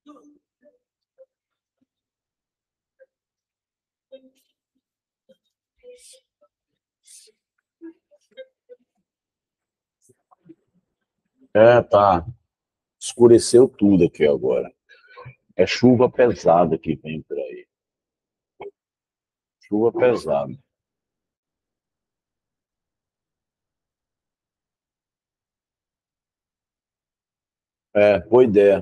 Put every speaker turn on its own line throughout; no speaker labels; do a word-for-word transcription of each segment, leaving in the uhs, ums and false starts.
É, tá. Escureceu tudo aqui agora. É chuva pesada que vem por aí. Chuva pesada. É, boa ideia.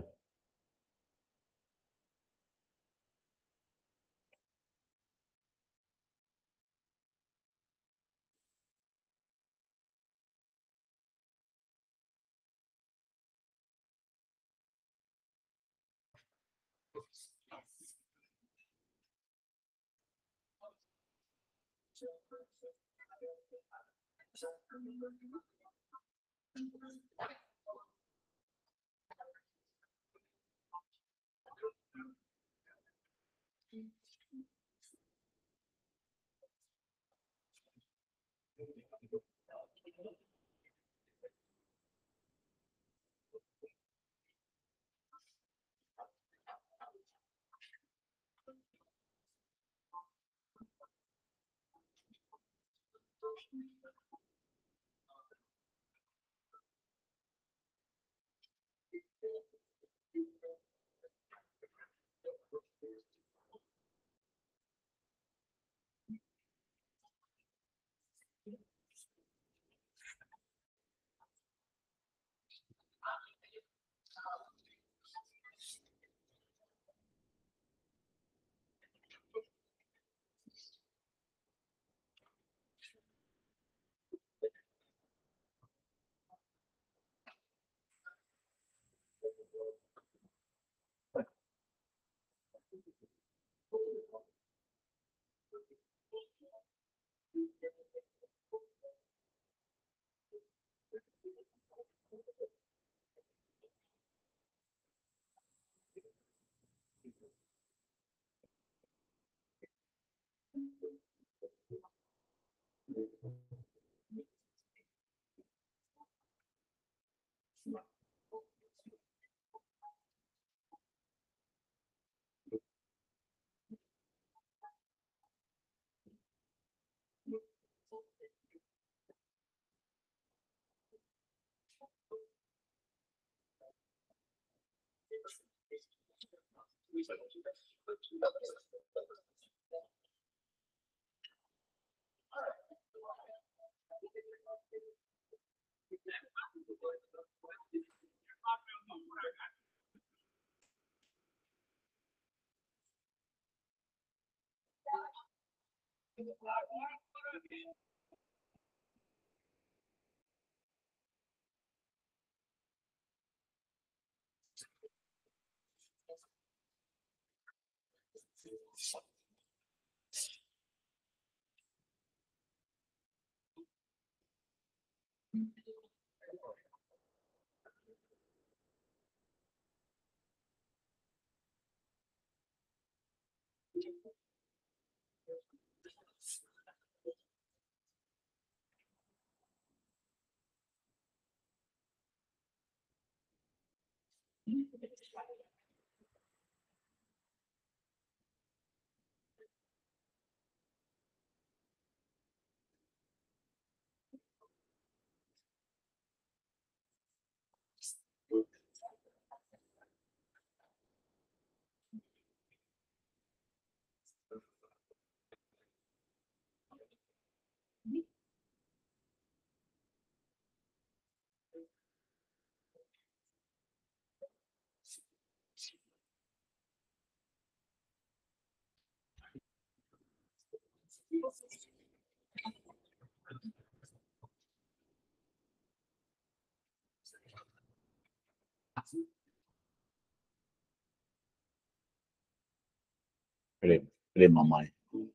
Peraí, peraí, mamãe.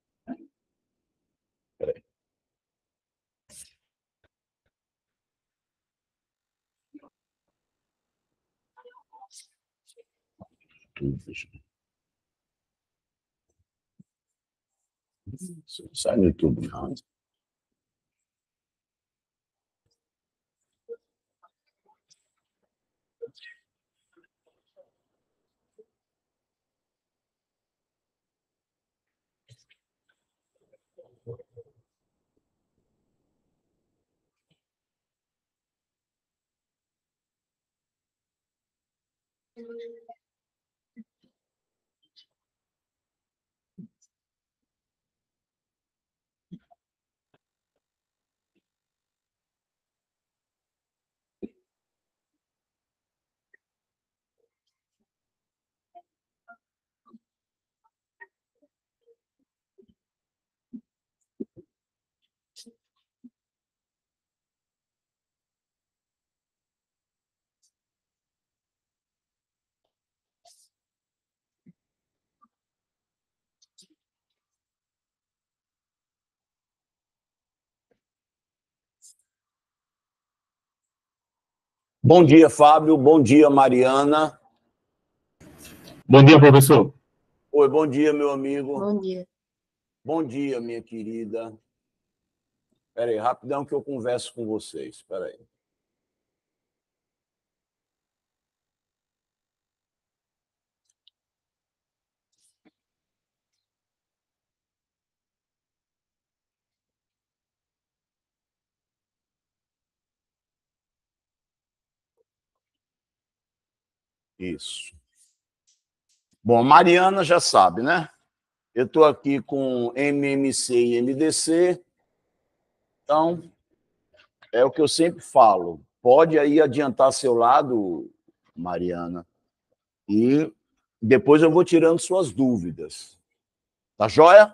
Peraí. Sai no YouTube, não. Bom dia, Fábio. Bom dia, Mariana.
Bom dia, professor.
Oi, bom dia, meu amigo.
Bom dia.
Bom dia, minha querida. Espera aí, rapidão que eu converso com vocês. Espera aí. Isso. Bom, a Mariana já sabe, né? Eu estou aqui com M M C e M D C. Então, é o que eu sempre falo. Pode aí adiantar seu lado, Mariana, e depois eu vou tirando suas dúvidas. Tá joia?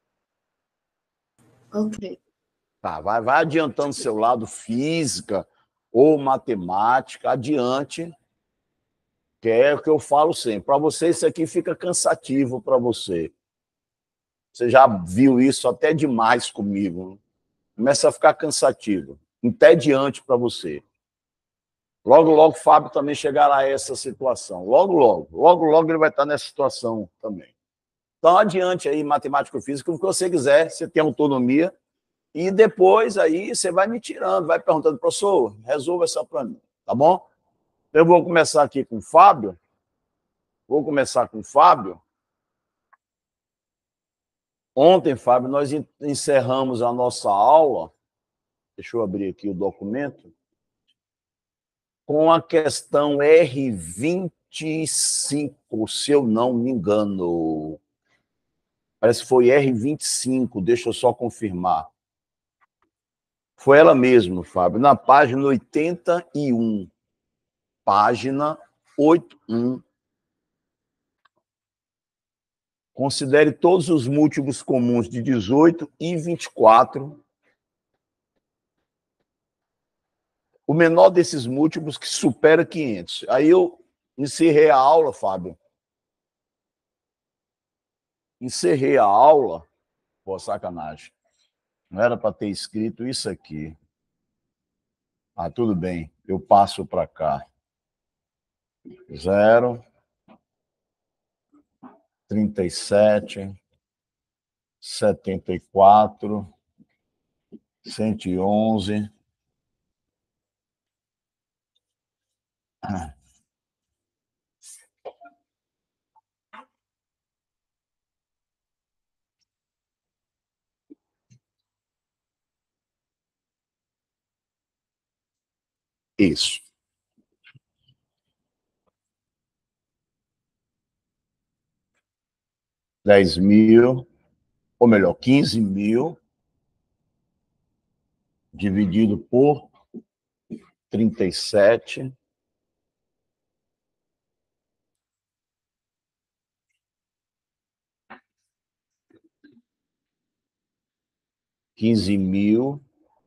Ok.
Tá, vai, vai adiantando seu lado física ou matemática, adiante, que é o que eu falo sempre. Para você, isso aqui fica cansativo para você. Você já viu isso até demais comigo. Começa a ficar cansativo, entediante para você. Logo, logo, o Fábio também chegará a essa situação. Logo, logo. Logo, logo ele vai estar nessa situação também. Então, adiante aí, matemática e física, o que você quiser, você tem autonomia. E depois aí você vai me tirando, vai perguntando, professor, resolva essa para mim, tá bom? Eu vou começar aqui com o Fábio. Vou começar com o Fábio. Ontem, Fábio, nós encerramos a nossa aula. Deixa eu abrir aqui o documento. Com a questão R vinte e cinco, se eu não me engano. Parece que foi R vinte e cinco, deixa eu só confirmar. Foi ela mesmo, Fábio, na página oitenta e um. Página oitenta e um. Considere todos os múltiplos comuns de dezoito e vinte e quatro. O menor desses múltiplos que supera quinhentos. Aí eu encerrei a aula, Fábio. Encerrei a aula. Pô, sacanagem. Não era para ter escrito isso aqui. Ah, tudo bem. Eu passo para cá. Zero. Trinta e sete. Setenta e quatro. Cento e onze. Isso. Dez mil, ou melhor, quinze mil, dividido por trinta e sete. Quinze mil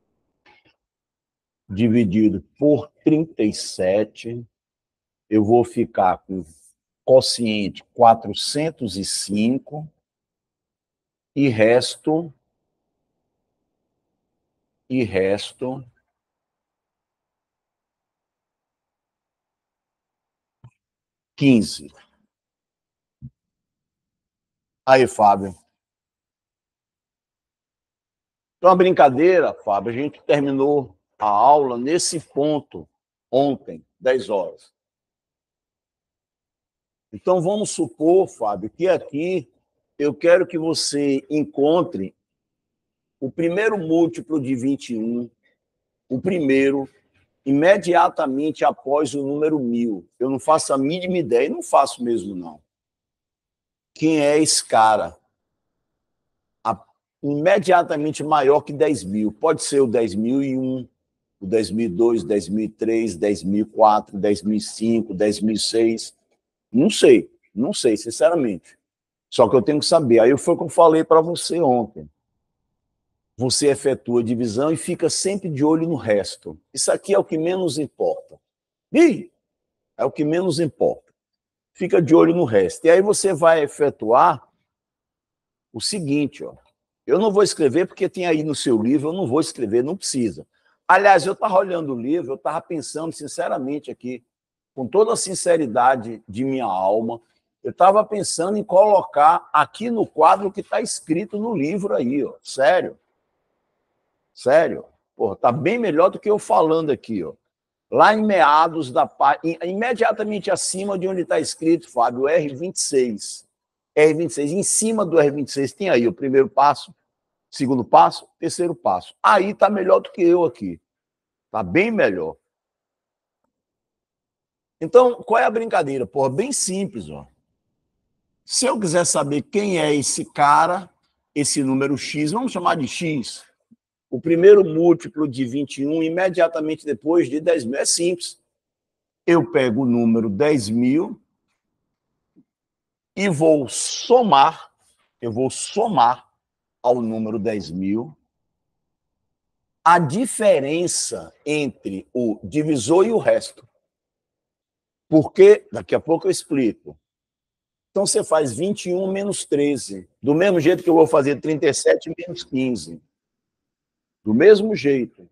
dividido por trinta e sete, eu vou ficar com quociente quatrocentos e cinco e resto e resto quinze. Aí, Fábio. Então, a brincadeira, Fábio, a gente terminou a aula nesse ponto ontem, dez horas. Então, vamos supor, Fábio, que aqui eu quero que você encontre o primeiro múltiplo de vinte e um, o primeiro, imediatamente após o número mil. Eu não faço a mínima ideia, e não faço mesmo, não. Quem é esse cara? A, imediatamente maior que dez mil. Pode ser o dez mil e um, o dez mil e dois, dez mil e três, dez mil e quatro, dez mil e cinco, dez mil e seis. Não sei, não sei, sinceramente. Só que eu tenho que saber. Aí foi o que eu falei para você ontem. Você efetua a divisão e fica sempre de olho no resto. Isso aqui é o que menos importa. Ih, é o que menos importa. Fica de olho no resto. E aí você vai efetuar o seguinte, ó. Eu não vou escrever porque tem aí no seu livro, eu não vou escrever, não precisa. Aliás, eu estava olhando o livro, eu estava pensando sinceramente aqui, com toda a sinceridade de minha alma, eu estava pensando em colocar aqui no quadro o que está escrito no livro aí, ó. Sério. Sério. Porra, tá bem melhor do que eu falando aqui, ó. Lá em meados da página, imediatamente acima de onde está escrito, Fábio, R vinte e seis. R vinte e seis. Em cima do R vinte e seis tem aí o primeiro passo, segundo passo, terceiro passo. Aí está melhor do que eu aqui. Está bem melhor. Então, qual é a brincadeira? Porra, bem simples, ó. Se eu quiser saber quem é esse cara, esse número X, vamos chamar de X, o primeiro múltiplo de vinte e um, imediatamente depois de dez mil, é simples. Eu pego o número dez mil e vou somar, eu vou somar ao número dez mil a diferença entre o divisor e o resto. Porque, daqui a pouco eu explico. Então, você faz vinte e um menos treze. Do mesmo jeito que eu vou fazer trinta e sete menos quinze. Do mesmo jeito.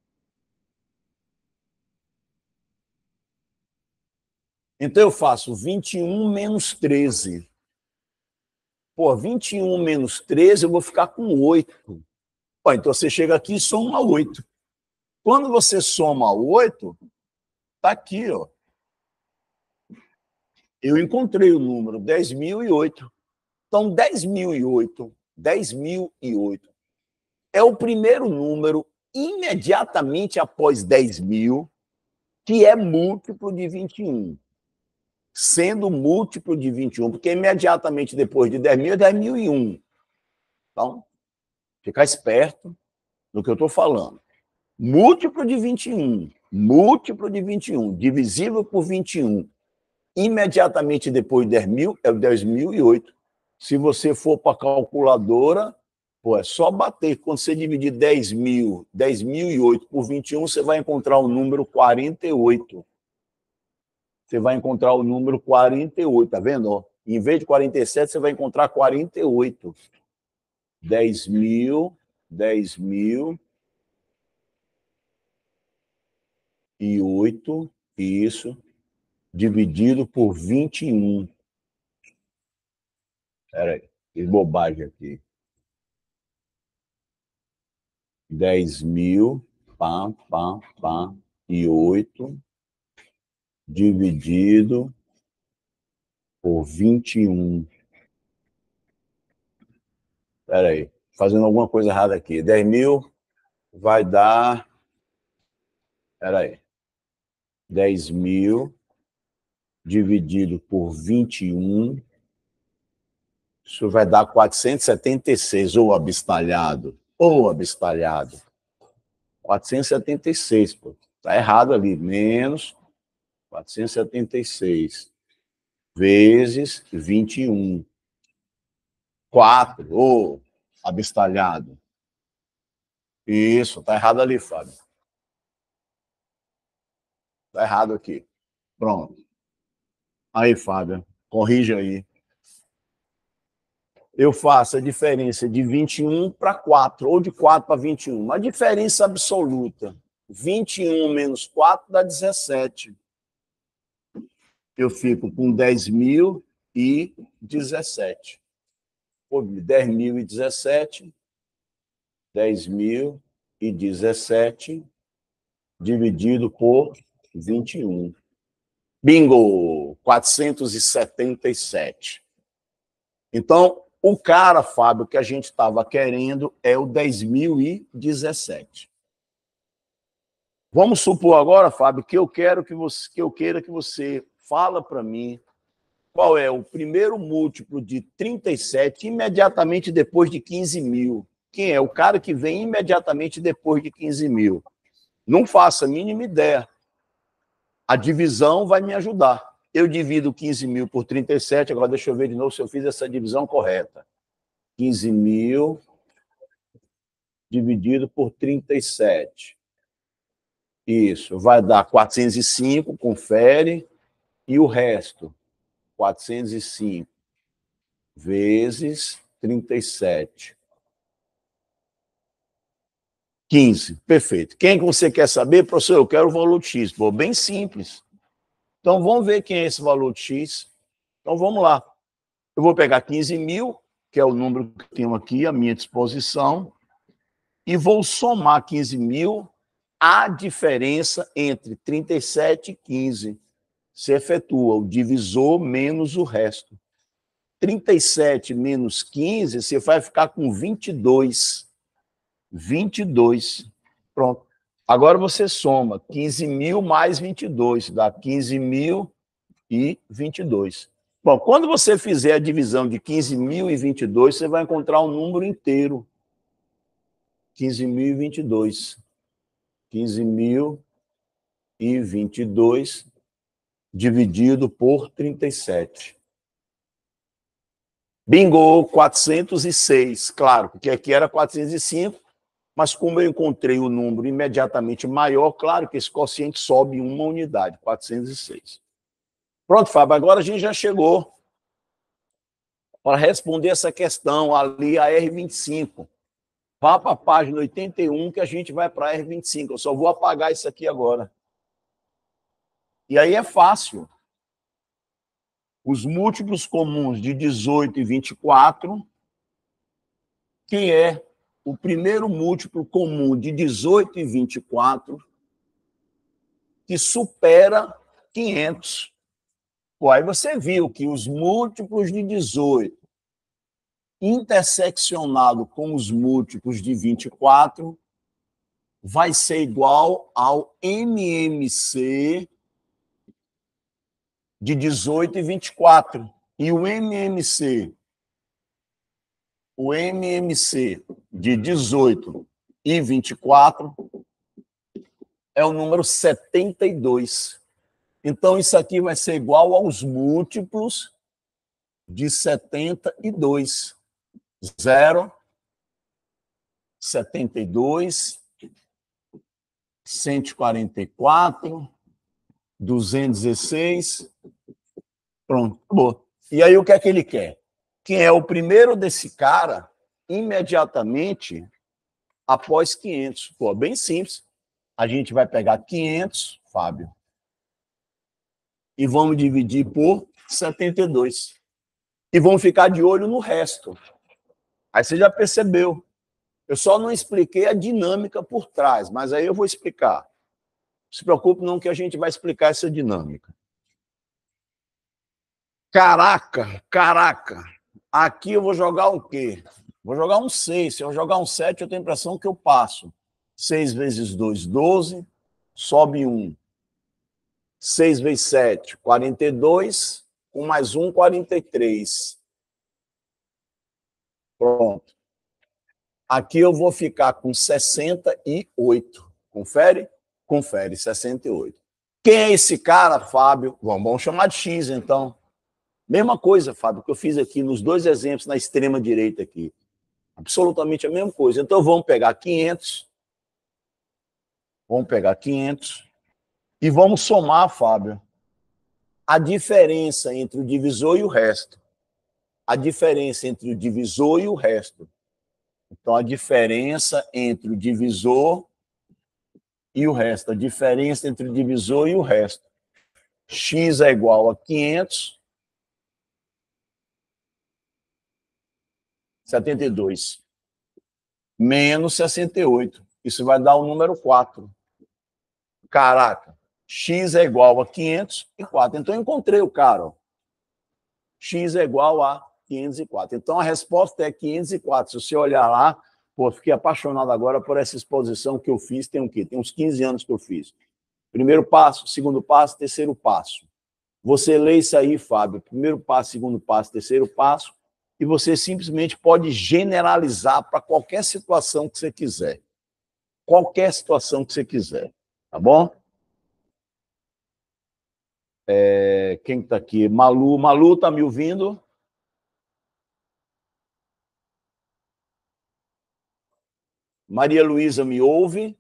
Então, eu faço vinte e um menos treze. Pô, vinte e um menos treze, eu vou ficar com oito. Pô, então, você chega aqui e soma oito. Quando você soma oito, está aqui, ó. Eu encontrei o número dez mil e oito. Então, dez mil e oito, dez mil e oito é o primeiro número imediatamente após dez mil, que é múltiplo de vinte e um. Sendo múltiplo de vinte e um, porque imediatamente depois de dez mil é dez mil e um. Então, ficar esperto no que eu estou falando. Múltiplo de vinte e um, múltiplo de vinte e um, divisível por vinte e um, imediatamente depois de dez mil é o dez mil e oito. Se você for para a calculadora, pô, é só bater. Quando você dividir dez mil, dez mil e oito por vinte e um, você vai encontrar o número quarenta e oito. Você vai encontrar o número quarenta e oito, tá vendo? Em vez de quarenta e sete, você vai encontrar quarenta e oito. dez mil, dez mil e oito, isso, dividido por vinte e um. Espera aí, fiz bobagem aqui. dez mil, pá, pá, pá, e oito, dividido por vinte e um. Espera aí, fazendo alguma coisa errada aqui. dez mil vai dar... Espera aí. dez mil dividido por vinte e um, isso vai dar quatrocentos e setenta e seis, ô abestalhado, ô abestalhado. quatrocentos e setenta e seis, pô. Tá errado ali, menos quatrocentos e setenta e seis vezes vinte e um. quatro, ô abestalhado. Isso, tá errado ali, Fábio. Tá errado aqui. Pronto. Aí, Fábio, corrige aí. Eu faço a diferença de vinte e um para quatro, ou de quatro para vinte e um. Uma diferença absoluta. vinte e um menos quatro dá dezessete. Eu fico com dez mil e dezessete. dez mil e dezessete. dez mil e dezessete dividido por vinte e um. Bingo! quatrocentos e setenta e sete. Então, o cara, Fábio, que a gente estava querendo é o dez mil e dezessete. Vamos supor agora, Fábio, que eu quero que você, que eu queira que você fala para mim qual é o primeiro múltiplo de trinta e sete imediatamente depois de quinze mil. Quem é? O cara que vem imediatamente depois de quinze mil. Não faça a mínima ideia. A divisão vai me ajudar. Eu divido quinze mil por trinta e sete, agora deixa eu ver de novo se eu fiz essa divisão correta. quinze mil dividido por trinta e sete. Isso, vai dar quatrocentos e cinco, confere, e o resto, quatrocentos e cinco vezes trinta e sete. quinze, perfeito. Quem que você quer saber? Professor, eu quero o valor de X. Pô, bem simples. Então, vamos ver quem é esse valor de X. Então, vamos lá. Eu vou pegar quinze mil, que é o número que eu tenho aqui à minha disposição, e vou somar quinze mil à diferença entre trinta e sete e quinze. Você efetua o divisor menos o resto. trinta e sete menos quinze, você vai ficar com vinte e dois. vinte e dois. Pronto. Agora você soma quinze mil mais vinte e dois, dá quinze mil e vinte e dois. Bom, quando você fizer a divisão de quinze mil e vinte e dois, você vai encontrar um número inteiro. quinze mil e vinte e dois. quinze mil e vinte e dois dividido por trinta e sete. Bingo, quatrocentos e seis. Claro, porque aqui era quatrocentos e cinco, mas como eu encontrei o número imediatamente maior, claro que esse quociente sobe uma unidade, quatrocentos e seis. Pronto, Fábio, agora a gente já chegou para responder essa questão ali, a R vinte e cinco. Vá para a página oitenta e um que a gente vai para a R vinte e cinco. Eu só vou apagar isso aqui agora. E aí é fácil. Os múltiplos comuns de dezoito e vinte e quatro, que é o primeiro múltiplo comum de dezoito e vinte e quatro, que supera quinhentos. Pô, aí você viu que os múltiplos de dezoito, interseccionado com os múltiplos de vinte e quatro, vai ser igual ao M M C de dezoito e vinte e quatro. E o M M C, o M M C de dezoito e vinte e quatro é o número setenta e dois. Então, isso aqui vai ser igual aos múltiplos de setenta e dois. Zero, setenta e dois, cento e quarenta e quatro, duzentos e dezesseis. Pronto, acabou. E aí, o que é que ele quer? Quem é o primeiro desse cara, imediatamente após quinhentos. Pô, bem simples. A gente vai pegar quinhentos, Fábio, e vamos dividir por setenta e dois. E vamos ficar de olho no resto. Aí você já percebeu. Eu só não expliquei a dinâmica por trás, mas aí eu vou explicar. Não se preocupe não que a gente vai explicar essa dinâmica. Caraca, caraca. Aqui eu vou jogar o quê? Vou jogar um seis. Se eu jogar um sete, eu tenho a impressão que eu passo. seis vezes dois, doze. Sobe um. seis vezes sete, quarenta e dois. Com mais um, quarenta e três. Pronto. Aqui eu vou ficar com sessenta e oito. Confere? Confere, sessenta e oito. Quem é esse cara, Fábio? Bom, vamos chamar de X, então. Mesma coisa, Fábio, que eu fiz aqui nos dois exemplos na extrema direita aqui. Absolutamente a mesma coisa. Então, vamos pegar quinhentos. Vamos pegar quinhentos. E vamos somar, Fábio, a diferença entre o divisor e o resto. A diferença entre o divisor e o resto. Então, a diferença entre o divisor e o resto. A diferença entre o divisor e o resto. X é igual a quinhentos. setenta e dois. Menos sessenta e oito. Isso vai dar o número quatro. Caraca. X é igual a quinhentos e quatro. Então, eu encontrei o cara. Ó. X é igual a quinhentos e quatro. Então, a resposta é quinhentos e quatro. Se você olhar lá, Pô, fiquei apaixonado agora por essa exposição que eu fiz, tem o quê? Tem uns quinze anos que eu fiz. Primeiro passo, segundo passo, terceiro passo. Você lê isso aí, Fábio, primeiro passo, segundo passo, terceiro passo, e você simplesmente pode generalizar para qualquer situação que você quiser. Qualquer situação que você quiser, tá bom? É, quem está aqui? Malu. Malu, está me ouvindo? Maria Luísa me ouve?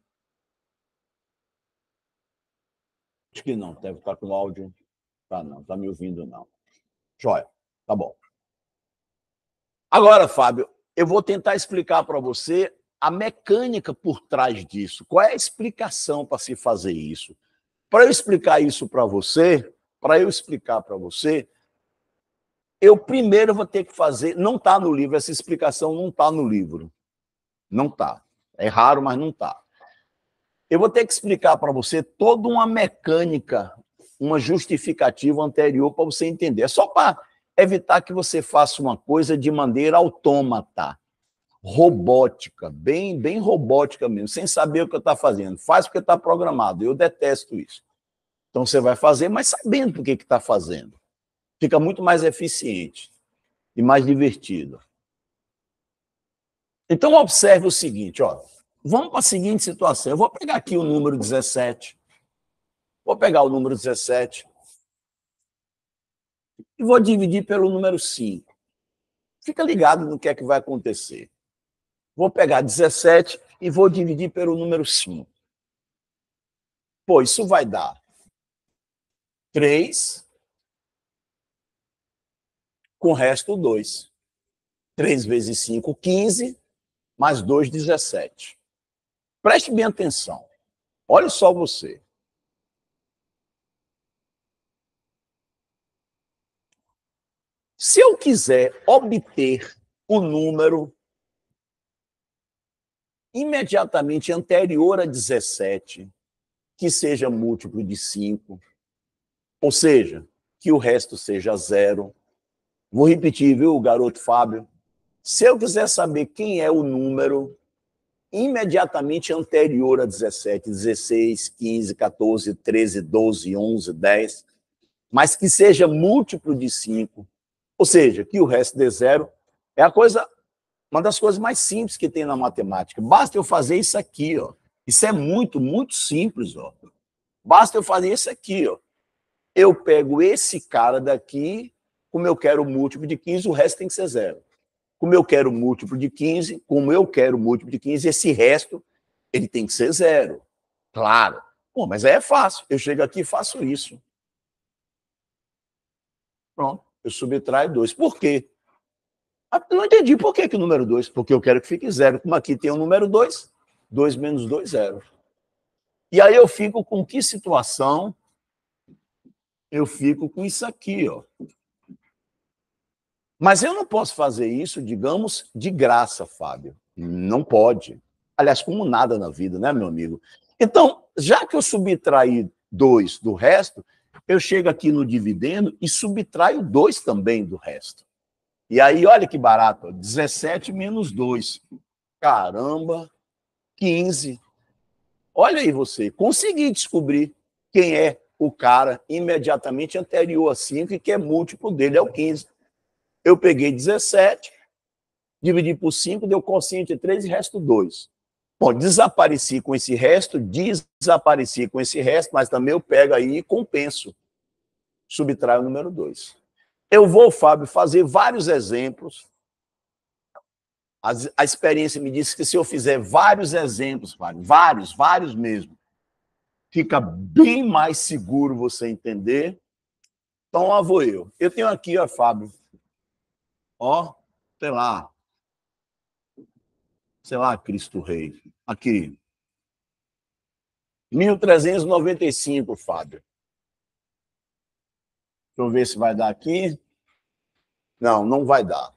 Acho que não, deve estar com áudio. Tá, não, está me ouvindo, não. Joia, tá bom. Agora, Fábio, eu vou tentar explicar para você a mecânica por trás disso. Qual é a explicação para se fazer isso? Para eu explicar isso para você, para eu explicar para você, eu primeiro vou ter que fazer, não está no livro, essa explicação não está no livro. Não está. É raro, mas não está. Eu vou ter que explicar para você toda uma mecânica, uma justificativa anterior para você entender. É só para evitar que você faça uma coisa de maneira autômata, robótica, bem, bem robótica mesmo, sem saber o que está fazendo. Faz porque está programado. Eu detesto isso. Então você vai fazer, mas sabendo o que está fazendo. Fica muito mais eficiente e mais divertido. Então observe o seguinte, ó. Vamos para a seguinte situação. Eu vou pegar aqui o número dezessete. Vou pegar o número dezessete e vou dividir pelo número cinco. Fica ligado no que é que vai acontecer. Vou pegar dezessete e vou dividir pelo número cinco. Pô, isso vai dar três com o resto dois. três vezes cinco, quinze, mais dois, dezessete. Preste bem atenção. Olha só você. Se eu quiser obter o número imediatamente anterior a dezessete, que seja múltiplo de cinco, ou seja, que o resto seja zero. Vou repetir, viu, garoto Fábio? Se eu quiser saber quem é o número imediatamente anterior a dezessete, dezesseis, quinze, quatorze, treze, doze, onze, dez, mas que seja múltiplo de cinco, ou seja, que o resto dê zero, é a coisa, uma das coisas mais simples que tem na matemática. Basta eu fazer isso aqui, ó. Isso é muito, muito simples, ó. Basta eu fazer isso aqui, ó. Eu pego esse cara daqui, como eu quero múltiplo de quinze, o resto tem que ser zero. Como eu quero múltiplo de quinze, como eu quero múltiplo de quinze, esse resto, ele tem que ser zero. Claro. Pô, mas aí é fácil. Eu chego aqui e faço isso. Pronto. Eu subtraio dois. Por quê? Eu não entendi por que, que o número dois. Porque eu quero que fique zero. Como aqui tem o número dois, dois menos dois, zero. E aí eu fico com que situação? Eu fico com isso aqui, ó. Mas eu não posso fazer isso, digamos, de graça, Fábio. Não pode. Aliás, como nada na vida, né, meu amigo? Então, já que eu subtraí dois do resto, eu chego aqui no dividendo e subtraio dois também do resto. E aí, olha que barato, dezessete menos dois. Caramba, quinze. Olha aí você, consegui descobrir quem é o cara imediatamente anterior a cinco e que é múltiplo dele, é o quinze. Eu peguei dezessete, dividi por cinco, deu quociente de três e resto dois. Bom, desapareci com esse resto, desapareci com esse resto, mas também eu pego aí e compenso. Subtraio o número dois. Eu vou, Fábio, fazer vários exemplos. A, a experiência me disse que se eu fizer vários exemplos, Fábio, vários, vários mesmo, fica bem mais seguro você entender. Então, lá vou eu. Eu tenho aqui, ó, Fábio, ó, sei lá, sei lá, Cristo Rei, aqui, mil trezentos e noventa e cinco, Fábio. Deixa eu ver se vai dar aqui. Não, não vai dar.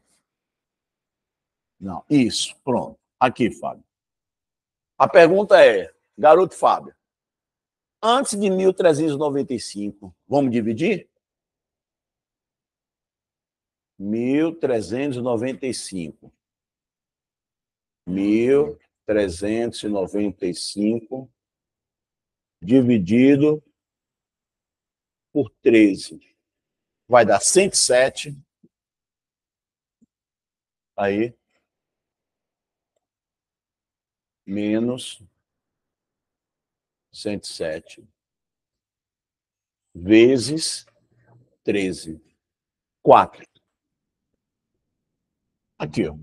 Não, isso, pronto. Aqui, Fábio. A pergunta é, garoto Fábio, antes de mil trezentos e noventa e cinco, vamos dividir? mil trezentos e noventa e cinco mil trezentos e noventa e cinco dividido por treze. Vai dar cento e sete. Aí. Menos cento e sete. Vezes treze. quatro. Aqui, ó.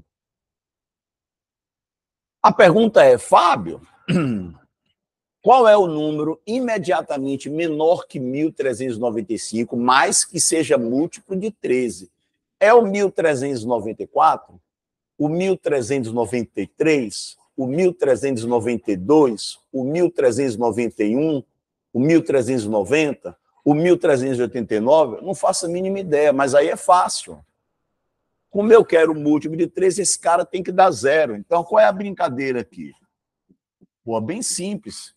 A pergunta é, Fábio, qual é o número imediatamente menor que mil trezentos e noventa e cinco, mais que seja múltiplo de treze? É o mil trezentos e noventa e quatro? O mil trezentos e noventa e três? O mil trezentos e noventa e dois? O mil trezentos e noventa e um? O mil trezentos e noventa? O mil trezentos e oitenta e nove? Não faço a mínima ideia, mas aí é fácil. Como eu quero o múltiplo de três, esse cara tem que dar zero. Então, qual é a brincadeira aqui? Pô, bem simples.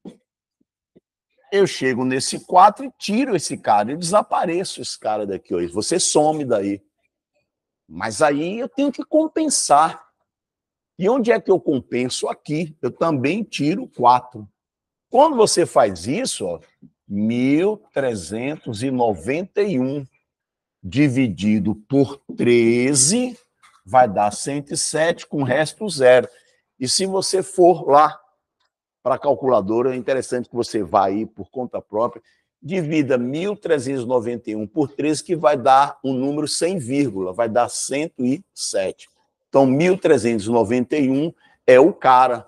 Eu chego nesse quatro e tiro esse cara. Eu desapareço esse cara daqui hoje. Você some daí. Mas aí eu tenho que compensar. E onde é que eu compenso? Aqui. Eu também tiro quatro. Quando você faz isso, ó, mil trezentos e noventa e um dividido por treze vai dar cento e sete com o resto zero. E se você for lá para a calculadora, é interessante que você vá aí por conta própria, divida mil trezentos e noventa e um por treze, que vai dar um número sem vírgula, vai dar cento e sete. Então, mil trezentos e noventa e um é o cara.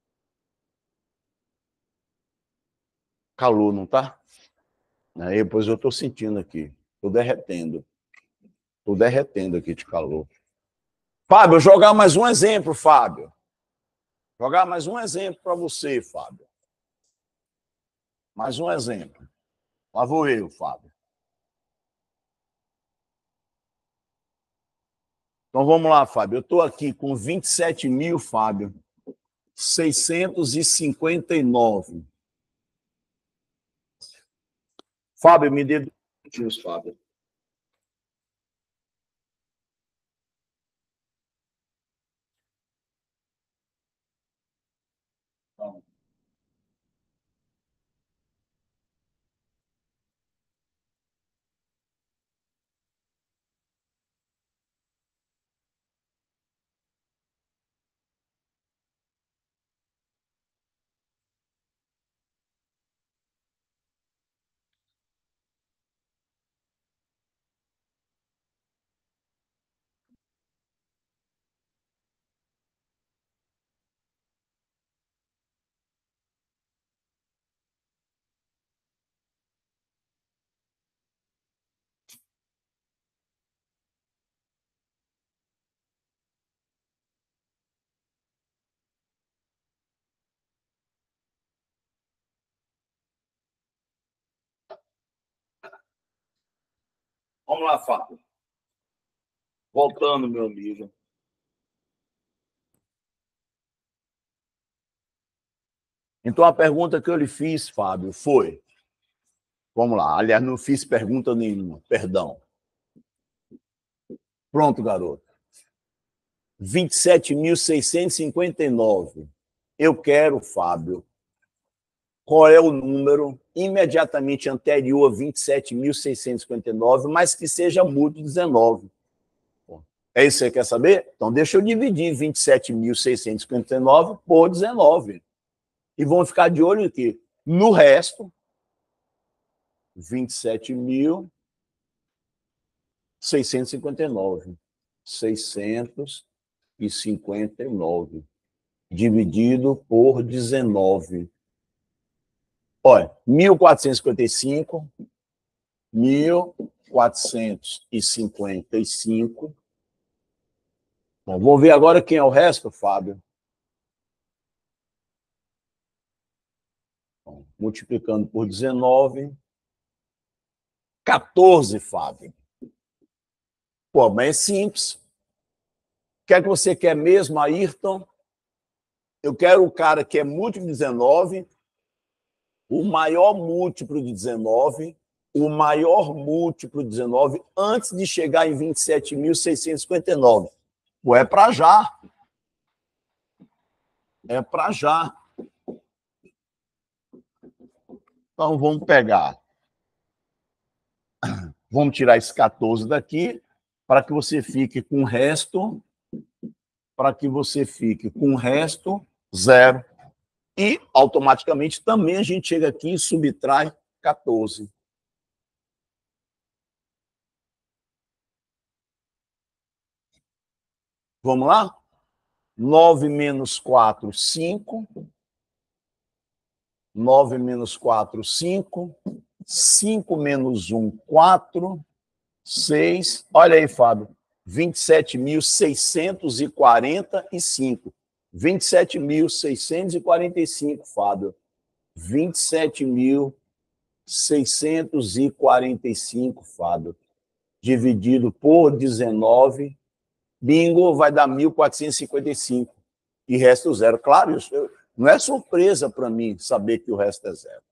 Calor, não tá? Aí, depois eu estou sentindo aqui. Estou derretendo. Estou derretendo aqui de calor. Fábio, jogar mais um exemplo, Fábio. Jogar mais um exemplo para você, Fábio. Mais um exemplo. Lá vou eu, Fábio. Então vamos lá, Fábio. Eu estou aqui com vinte e sete mil, Fábio, seiscentos e cinquenta e nove. Fábio, me dê dois minutinhos, Fábio. Então. Vamos lá, Fábio. Voltando, meu amigo. Então, a pergunta que eu lhe fiz, Fábio, foi... Vamos lá. Aliás, não fiz pergunta nenhuma. Perdão. Pronto, garoto. vinte e sete mil seiscentos e cinquenta e nove. Eu quero, Fábio, qual é o número imediatamente anterior a vinte e sete mil seiscentos e cinquenta e nove, mas que seja múltiplo de dezenove. É isso que você quer saber? Então, deixa eu dividir vinte e sete mil seiscentos e cinquenta e nove por dezenove. E vão ficar de olho aqui. No resto, vinte e sete mil seiscentos e cinquenta e nove. seiscentos e cinquenta e nove. Dividido por dezenove. Olha, mil quatrocentos e cinquenta e cinco, mil quatrocentos e cinquenta e cinco. Bom, vamos ver agora quem é o resto, Fábio. Bom, multiplicando por dezenove. quatorze, Fábio. Pô, mas é simples. O que é que você quer mesmo, Ayrton? Eu quero o cara que é múltiplo de dezenove, o maior múltiplo de dezenove, o maior múltiplo de dezenove, antes de chegar em vinte e sete mil seiscentos e cinquenta e nove. Pô, é para já. É para já. Então, vamos pegar. Vamos tirar esse quatorze daqui, para que você fique com o resto, para que você fique com o resto, zero. E, automaticamente, também a gente chega aqui e subtrai quatorze. Vamos lá? nove menos quatro, cinco. nove menos quatro, cinco. cinco menos um, quatro. seis. Olha aí, Fábio. vinte e sete mil seiscentos e quarenta e cinco. vinte e sete mil seiscentos e quarenta e cinco, Fábio. vinte e sete mil seiscentos e quarenta e cinco, Fábio. Dividido por dezenove. Bingo, vai dar mil quatrocentos e cinquenta e cinco. E resto zero. Claro, isso não é surpresa para mim saber que o resto é zero.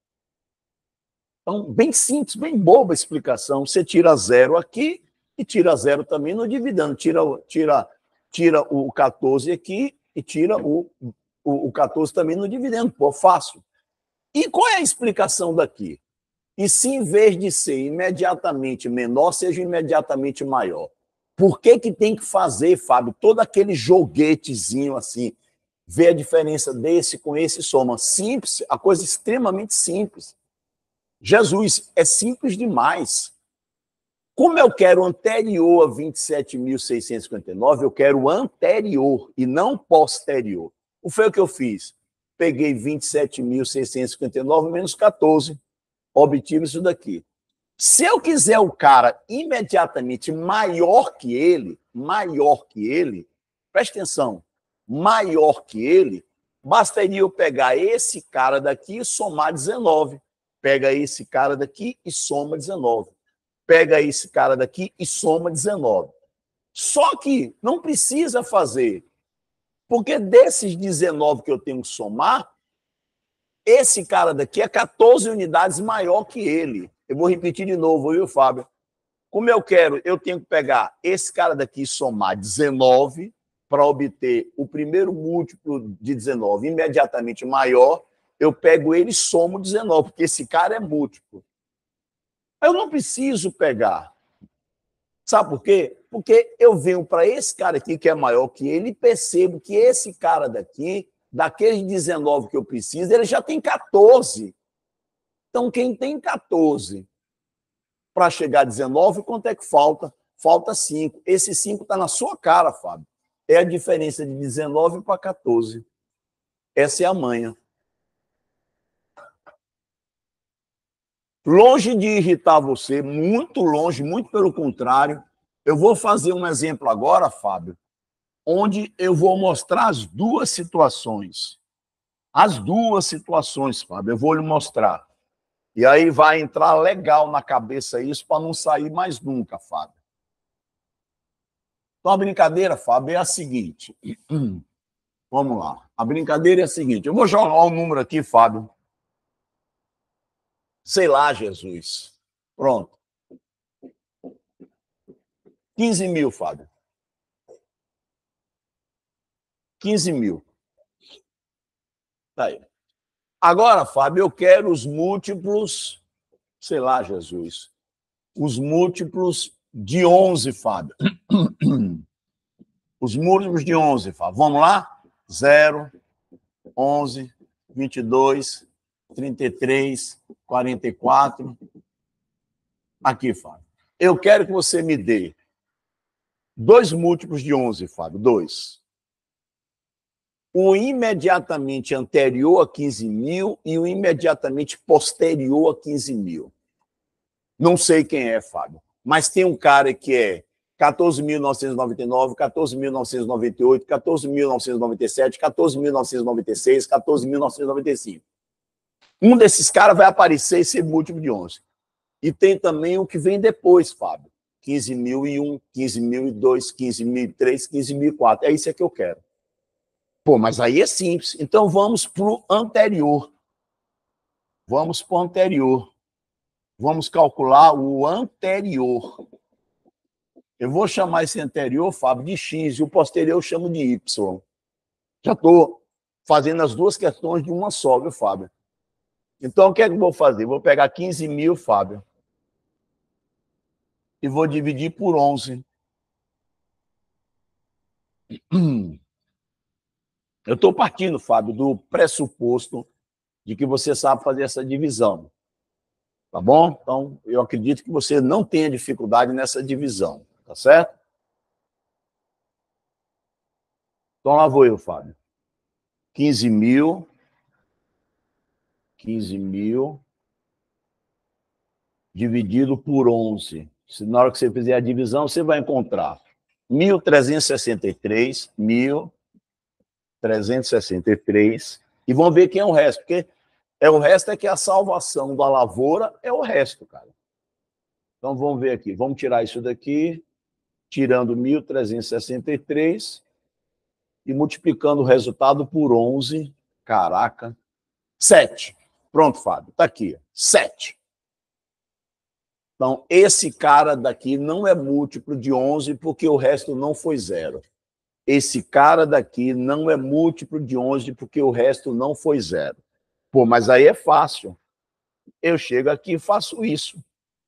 Então, bem simples, bem boba a explicação. Você tira zero aqui e tira zero também no dividendo. Tira, tira, tira o quatorze aqui e tira o, o, o quatorze também no dividendo. Pô, fácil. E qual é a explicação daqui? E se em vez de ser imediatamente menor, seja imediatamente maior? Por que que tem que fazer, Fábio, todo aquele joguetezinho assim? Ver a diferença desse com esse soma. Simples, a coisa extremamente simples. Jesus, é simples demais. Como eu quero anterior a vinte e sete mil seiscentos e cinquenta e nove, eu quero anterior e não posterior. O que foi o que eu fiz? Peguei vinte e sete mil seiscentos e cinquenta e nove menos quatorze, obtive isso daqui. Se eu quiser o cara imediatamente maior que ele, maior que ele, presta atenção, maior que ele, bastaria eu pegar esse cara daqui e somar dezenove. Pega esse cara daqui e soma dezenove. Pega esse cara daqui e soma dezenove. Só que não precisa fazer, porque desses dezenove que eu tenho que somar, esse cara daqui é quatorze unidades maior que ele. Eu vou repetir de novo, viu, Fábio? Como eu quero, eu tenho que pegar esse cara daqui e somar dezenove para obter o primeiro múltiplo de dezenove imediatamente maior. Eu pego ele e somo dezenove, porque esse cara é múltiplo. Eu não preciso pegar. Sabe por quê? Porque eu venho para esse cara aqui, que é maior que ele, e percebo que esse cara daqui, daqueles dezenove que eu preciso, ele já tem quatorze. Então, quem tem quatorze para chegar a dezenove, quanto é que falta? Falta cinco. Esse cinco está na sua cara, Fábio. É a diferença de dezenove para quatorze. Essa é a manha. Longe de irritar você, muito longe, muito pelo contrário, eu vou fazer um exemplo agora, Fábio, onde eu vou mostrar as duas situações. As duas situações, Fábio, eu vou lhe mostrar. E aí vai entrar legal na cabeça isso para não sair mais nunca, Fábio. Então a brincadeira, Fábio, é a seguinte. Vamos lá. A brincadeira é a seguinte. Eu vou jogar um número aqui, Fábio. Sei lá, Jesus. Pronto. quinze mil, Fábio. quinze mil. Tá aí. Agora, Fábio, eu quero os múltiplos, sei lá, Jesus, os múltiplos de onze, Fábio. Os múltiplos de onze, Fábio. Vamos lá? zero, onze, vinte e dois, trinta e três, quarenta e quatro. Aqui, Fábio. Eu quero que você me dê dois múltiplos de onze, Fábio. Dois. O imediatamente anterior a quinze mil e o imediatamente posterior a quinze mil. Não sei quem é, Fábio, mas tem um cara que é quatorze mil novecentos e noventa e nove, quatorze mil novecentos e noventa e oito, quatorze mil novecentos e noventa e sete, quatorze mil novecentos e noventa e seis, quatorze mil novecentos e noventa e cinco. Um desses caras vai aparecer e ser múltiplo de onze. E tem também o que vem depois, Fábio. quinze mil e um, quinze mil e dois, quinze mil e três, quinze mil e quatro. É isso que eu quero. Pô, mas aí é simples. Então vamos para o anterior. Vamos para o anterior. Vamos calcular o anterior. Eu vou chamar esse anterior, Fábio, de X, e o posterior eu chamo de Y. Já estou fazendo as duas questões de uma só, viu, Fábio? Então, o que é que eu vou fazer? Vou pegar quinze mil, Fábio, e vou dividir por onze. Eu estou partindo, Fábio, do pressuposto de que você sabe fazer essa divisão. Tá bom? Então, eu acredito que você não tenha dificuldade nessa divisão. Tá certo? Então, lá vou eu, Fábio. quinze mil. quinze mil dividido por onze. Se na hora que você fizer a divisão, você vai encontrar mil trezentos e sessenta e três, mil trezentos e sessenta e três, e vamos ver quem é o resto, porque é o resto é que a salvação da lavoura é o resto, cara. Então vamos ver aqui, vamos tirar isso daqui, tirando mil trezentos e sessenta e três e multiplicando o resultado por onze, caraca, sete. Pronto, Fábio, tá aqui, sete. Então, esse cara daqui não é múltiplo de onze, porque o resto não foi zero. Esse cara daqui não é múltiplo de onze, porque o resto não foi zero. Pô, mas aí é fácil. Eu chego aqui e faço isso.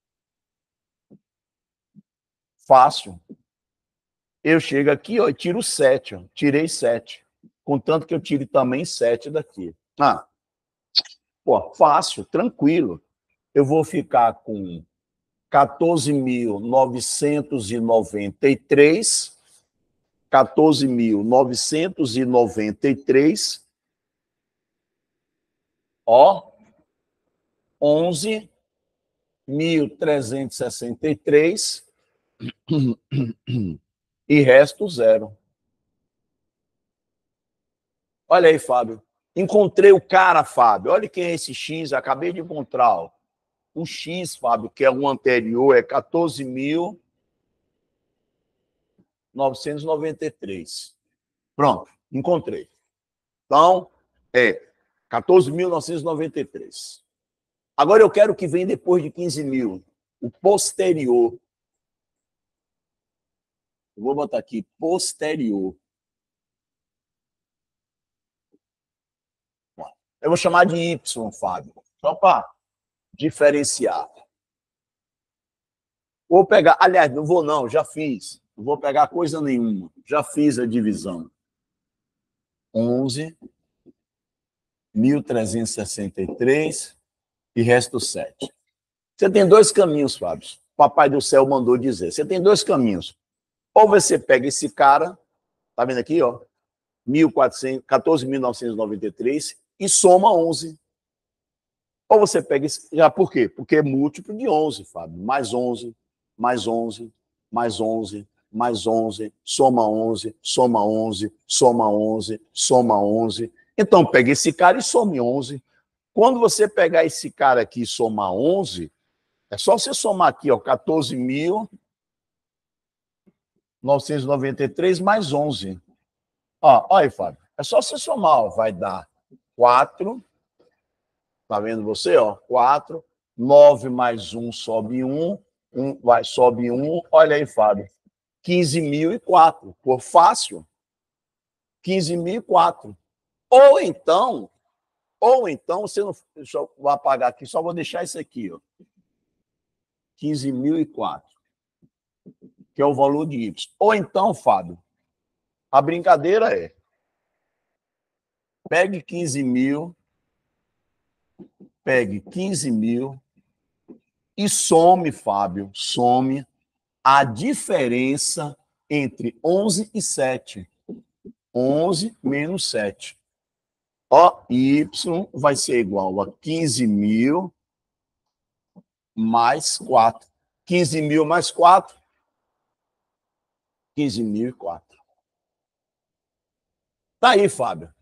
Fácil. Eu chego aqui, ó, e tiro sete. Ó. Tirei sete. Contanto que eu tire também sete daqui. Ah, pô, fácil, tranquilo. Eu vou ficar com quatorze mil novecentos e noventa e três, quatorze mil novecentos e noventa e três, ó, onze mil trezentos e sessenta e três e resto zero. Olha aí, Fábio. Encontrei o cara, Fábio. Olha quem é esse X, acabei de encontrar. Ó. O X, Fábio, que é o anterior, é quatorze mil novecentos e noventa e três. Pronto, encontrei. Então, é quatorze mil novecentos e noventa e três. Agora eu quero que venha depois de quinze mil. O posterior. Eu vou botar aqui, posterior. Eu vou chamar de Y, Fábio, só para diferenciar. Vou pegar, aliás, não vou não, já fiz. Não vou pegar coisa nenhuma. Já fiz a divisão. onze mil trezentos e sessenta e três e resto sete. Você tem dois caminhos, Fábio. Papai do céu mandou dizer. Você tem dois caminhos. Ou você pega esse cara, tá vendo aqui, ó, quatorze mil novecentos e noventa e três e soma onze. Ou você pega esse, já por quê? Porque é múltiplo de onze, Fábio. Mais onze, mais onze, mais onze, mais onze, soma onze, soma onze, soma onze, soma onze. Então, pega esse cara e some onze. Quando você pegar esse cara aqui e somar onze, é só você somar aqui, ó, quatorze mil novecentos e noventa e três mais onze. Ó, olha aí, Fábio. É só você somar, ó, vai dar quatro. Tá vendo você, ó? quatro. nove mais um sobe um. um vai, sobe um. Olha aí, Fábio. quinze mil e quatro. Por fácil. quinze mil e quatro. Ou então, ou então, você não. Deixa eu vou apagar aqui, só vou deixar isso aqui, ó. quinze mil e quatro. Que é o valor de Y. Ou então, Fábio, a brincadeira é: pegue quinze mil, pegue quinze mil e some, Fábio, some a diferença entre onze e sete. onze menos sete. Ó, Y vai ser igual a quinze mil mais quatro. quinze mil mais quatro. quinze mil e quatro. Tá aí, Fábio.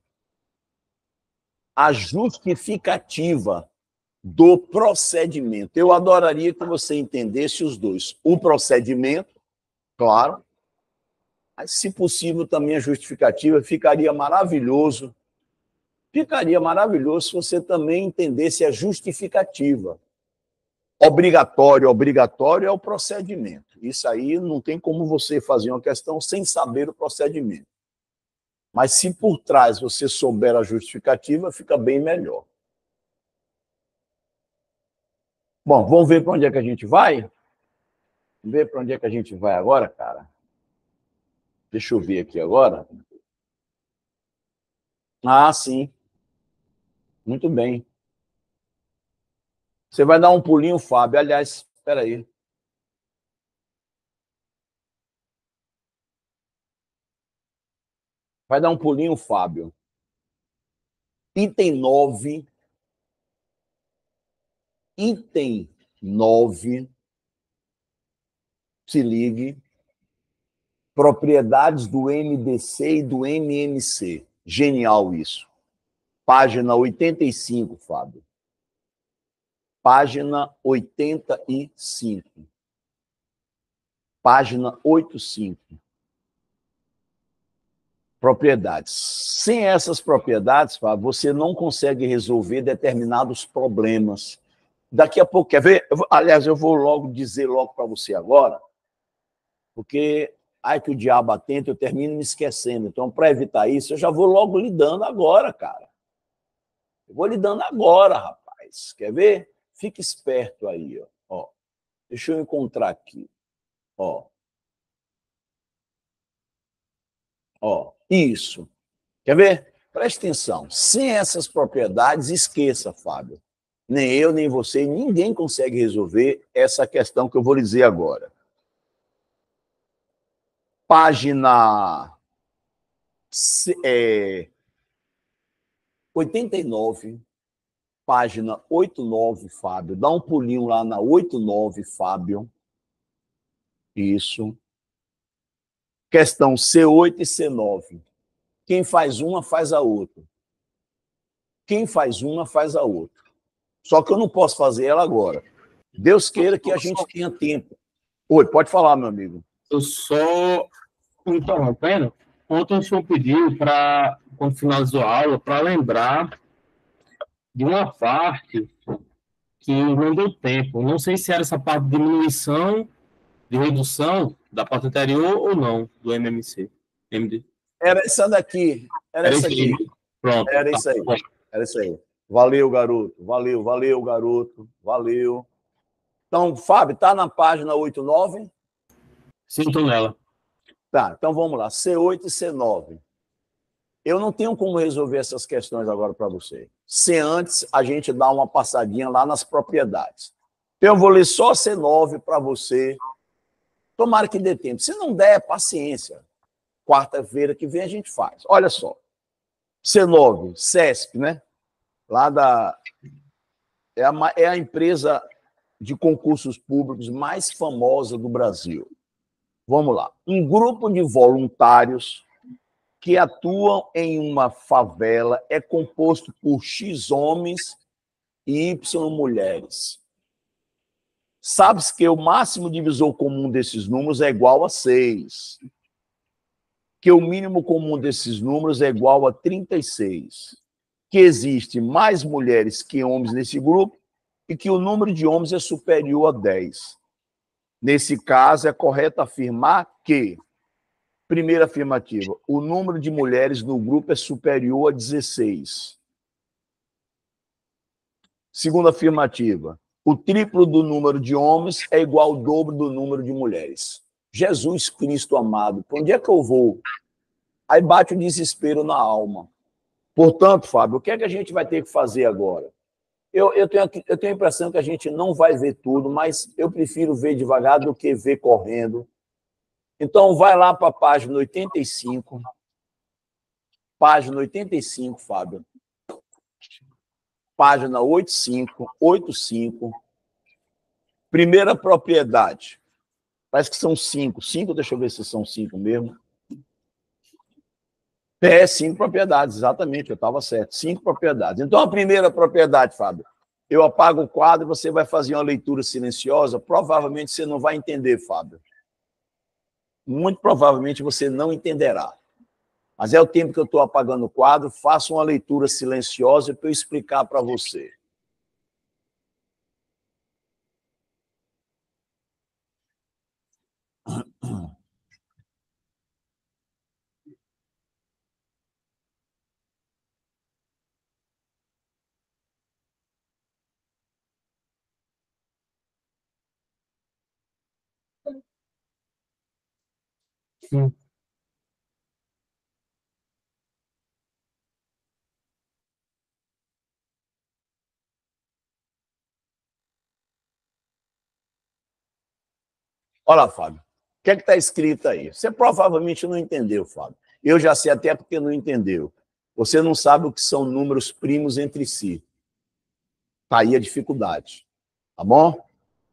A justificativa do procedimento. Eu adoraria que você entendesse os dois. O procedimento, claro, mas, se possível, também a justificativa. Ficaria maravilhoso. Ficaria maravilhoso se você também entendesse a justificativa. Obrigatório, obrigatório é o procedimento. Isso aí não tem como você fazer uma questão sem saber o procedimento. Mas se por trás você souber a justificativa, fica bem melhor. Bom, vamos ver para onde é que a gente vai? Vamos ver para onde é que a gente vai agora, cara? Deixa eu ver aqui agora. Ah, sim. Muito bem. Você vai dar um pulinho, Fábio. Aliás, espera aí. Vai dar um pulinho, Fábio. Item nove. Item nove. Se ligue. Propriedades do M D C e do M M C. Genial isso. Página oitenta e cinco, Fábio. Página oitenta e cinco. Página oitenta e cinco. Propriedades. Sem essas propriedades, Fábio, você não consegue resolver determinados problemas. Daqui a pouco, quer ver? Eu vou, aliás, eu vou logo dizer logo para você agora, porque, ai que o diabo atenta, eu termino me esquecendo. Então, para evitar isso, eu já vou logo lidando agora, cara. Eu vou lidando agora, rapaz. Quer ver? Fique esperto aí, ó. Ó. Deixa eu encontrar aqui. Ó. Ó. Isso. Quer ver? Preste atenção. Sem essas propriedades, esqueça, Fábio. Nem eu, nem você, ninguém consegue resolver essa questão que eu vou dizer agora. Página é, oitenta e nove, página oitenta e nove, Fábio. Dá um pulinho lá na oitenta e nove, Fábio. Isso. Questão C oito e C nove. Quem faz uma, faz a outra. Quem faz uma, faz a outra. Só que eu não posso fazer ela agora. Deus queira que a gente tenha tempo. Oi, pode falar, meu amigo.
Eu só interrompendo. Ontem o senhor pediu para, quando finalizou a aula, para lembrar de uma parte que não deu tempo. Não sei se era essa parte de diminuição, de redução da parte anterior ou não, do M M C. M D.
Era essa daqui. Era
Era
essa
isso
aqui.
aí. Pronto.
Era
Tá
isso aí.
bom.
Era isso aí. Valeu, garoto. Valeu, valeu, garoto. Valeu. Então, Fábio, tá na página oitenta e nove?
Sim, estou nela.
Tá, então vamos lá. C oito e C nove. Eu não tenho como resolver essas questões agora para você. Se antes a gente dá uma passadinha lá nas propriedades. Então, eu vou ler só C nove para você. Tomara que dê tempo. Se não der, paciência. Quarta-feira que vem a gente faz. Olha só. C nove, CESP, né? Lá da... É a, é a empresa de concursos públicos mais famosa do Brasil. Vamos lá. Um grupo de voluntários que atuam em uma favela é composto por X homens e Y mulheres. Sabe-se que o máximo divisor comum desses números é igual a seis. Que o mínimo comum desses números é igual a trinta e seis. Que existe mais mulheres que homens nesse grupo e que o número de homens é superior a dez. Nesse caso, é correto afirmar que, primeira afirmativa, o número de mulheres no grupo é superior a dezesseis. Segunda afirmativa, o triplo do número de homens é igual ao dobro do número de mulheres. Jesus Cristo amado, para onde é que eu vou? Aí bate o desespero na alma. Portanto, Fábio, o que é que a gente vai ter que fazer agora? Eu, eu, tenho, eu tenho a impressão que a gente não vai ver tudo, mas eu prefiro ver devagar do que ver correndo. Então, vai lá para a página oitenta e cinco. Página oitenta e cinco, Fábio. Página oitenta e cinco, oitenta e cinco. Primeira propriedade. Parece que são cinco. Cinco, deixa eu ver se são cinco mesmo. É, cinco propriedades, exatamente, eu estava certo. Cinco propriedades. Então, a primeira propriedade, Fábio, eu apago o quadro e você vai fazer uma leitura silenciosa. Provavelmente você não vai entender, Fábio. Muito provavelmente você não entenderá. Mas é o tempo que eu estou apagando o quadro, faça uma leitura silenciosa para eu explicar para você.
Sim.
Olha lá, Fábio. O que é que está escrito aí? Você provavelmente não entendeu, Fábio. Eu já sei até porque não entendeu. Você não sabe o que são números primos entre si. Está aí a dificuldade. Tá bom?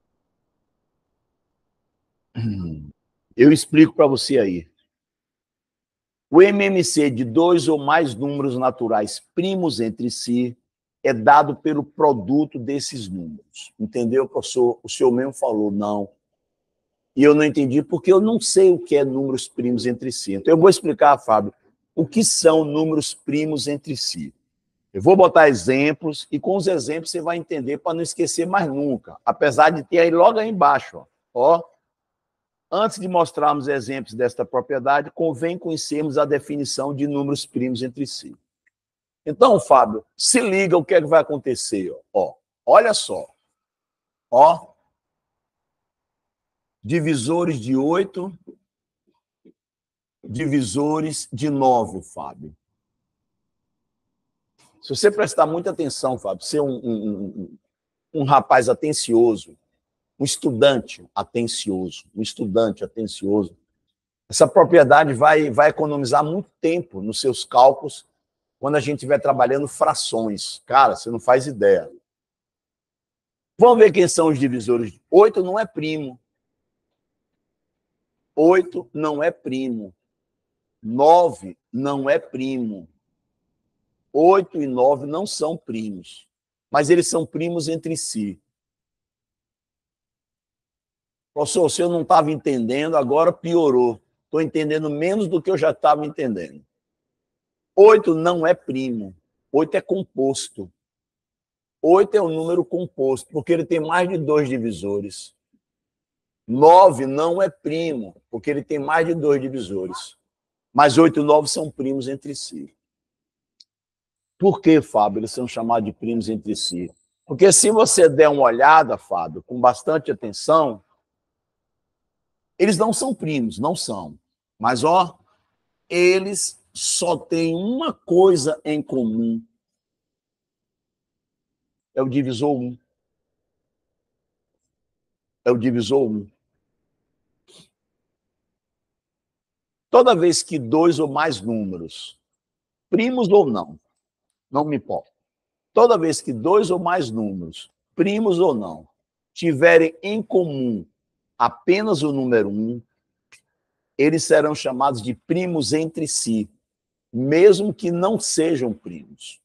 Eu explico para você aí. O M M C de dois ou mais números naturais primos entre si é dado pelo produto desses números. Entendeu, professor? O senhor mesmo falou, não. E eu não entendi porque eu não sei o que é números primos entre si. Então eu vou explicar, Fábio, o que são números primos entre si. Eu vou botar exemplos e com os exemplos você vai entender para não esquecer mais nunca. Apesar de ter aí logo aí embaixo, ó. ó Antes de mostrarmos exemplos desta propriedade, convém conhecermos a definição de números primos entre si. Então, Fábio, se liga o que é que vai acontecer. Ó, olha só. Ó, divisores de oito, divisores de nove, Fábio. Se você prestar muita atenção, Fábio, ser um, um, um, um rapaz atencioso, um estudante atencioso, um estudante atencioso, essa propriedade vai, vai economizar muito tempo nos seus cálculos quando a gente estiver trabalhando frações. Cara, você não faz ideia. Vamos ver quem são os divisores. oito não é primo. oito não é primo. nove não é primo. oito e nove não são primos. Mas eles são primos entre si. Professor, se eu não estava entendendo, agora piorou. Estou entendendo menos do que eu já estava entendendo. oito não é primo. oito é composto. oito é um número composto, porque ele tem mais de dois divisores. nove não é primo, porque ele tem mais de dois divisores. Mas oito e nove são primos entre si. Por que, Fábio, eles são chamados de primos entre si? Porque se você der uma olhada, Fábio, com bastante atenção, eles não são primos, não são. Mas, ó, eles só têm uma coisa em comum. É o divisor um. É o divisor um. Toda vez que dois ou mais números, primos ou não, não me importa. Toda vez que dois ou mais números, primos ou não, tiverem em comum apenas o número um, eles serão chamados de primos entre si, mesmo que não sejam primos.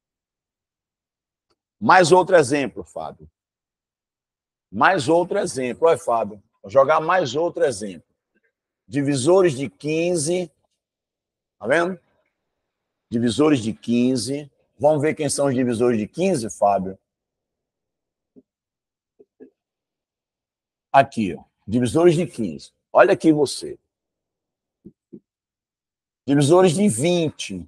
Mais outro exemplo, Fábio. Mais outro exemplo. Olha, Fábio, vou jogar mais outro exemplo. Divisores de quinze, tá vendo? Divisores de quinze. Vamos ver quem são os divisores de quinze, Fábio? Aqui, ó. Divisores de quinze. Olha aqui você. Divisores de vinte.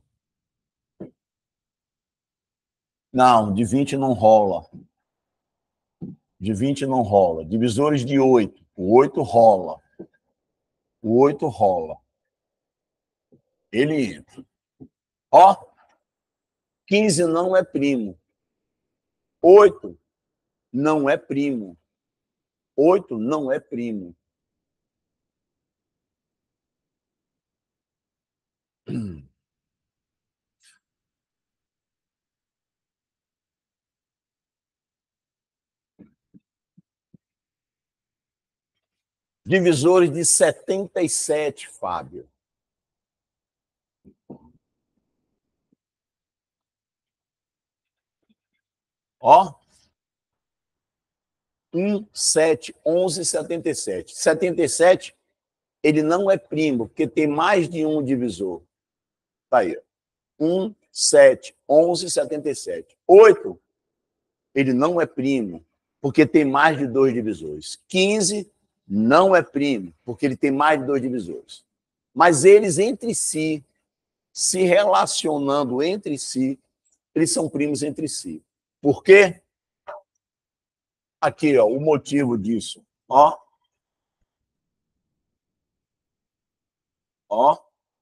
Não, de vinte não rola. De vinte não rola. Divisores de oito. O oito rola. O oito rola. Ele entra. Ó, quinze não é primo. oito não é primo. oito não é primo. Divisores de setenta e sete, Fábio. Ó. um, sete, onze, setenta e sete. setenta e sete, ele não é primo, porque tem mais de um divisor. Tá aí. um, sete, onze, setenta e sete. oito, ele não é primo, porque tem mais de dois divisores. quinze não é primo, porque ele tem mais de dois divisores. Mas eles entre si, se relacionando entre si, eles são primos entre si. Por quê? Aqui, ó, o motivo disso. Ó. Ó.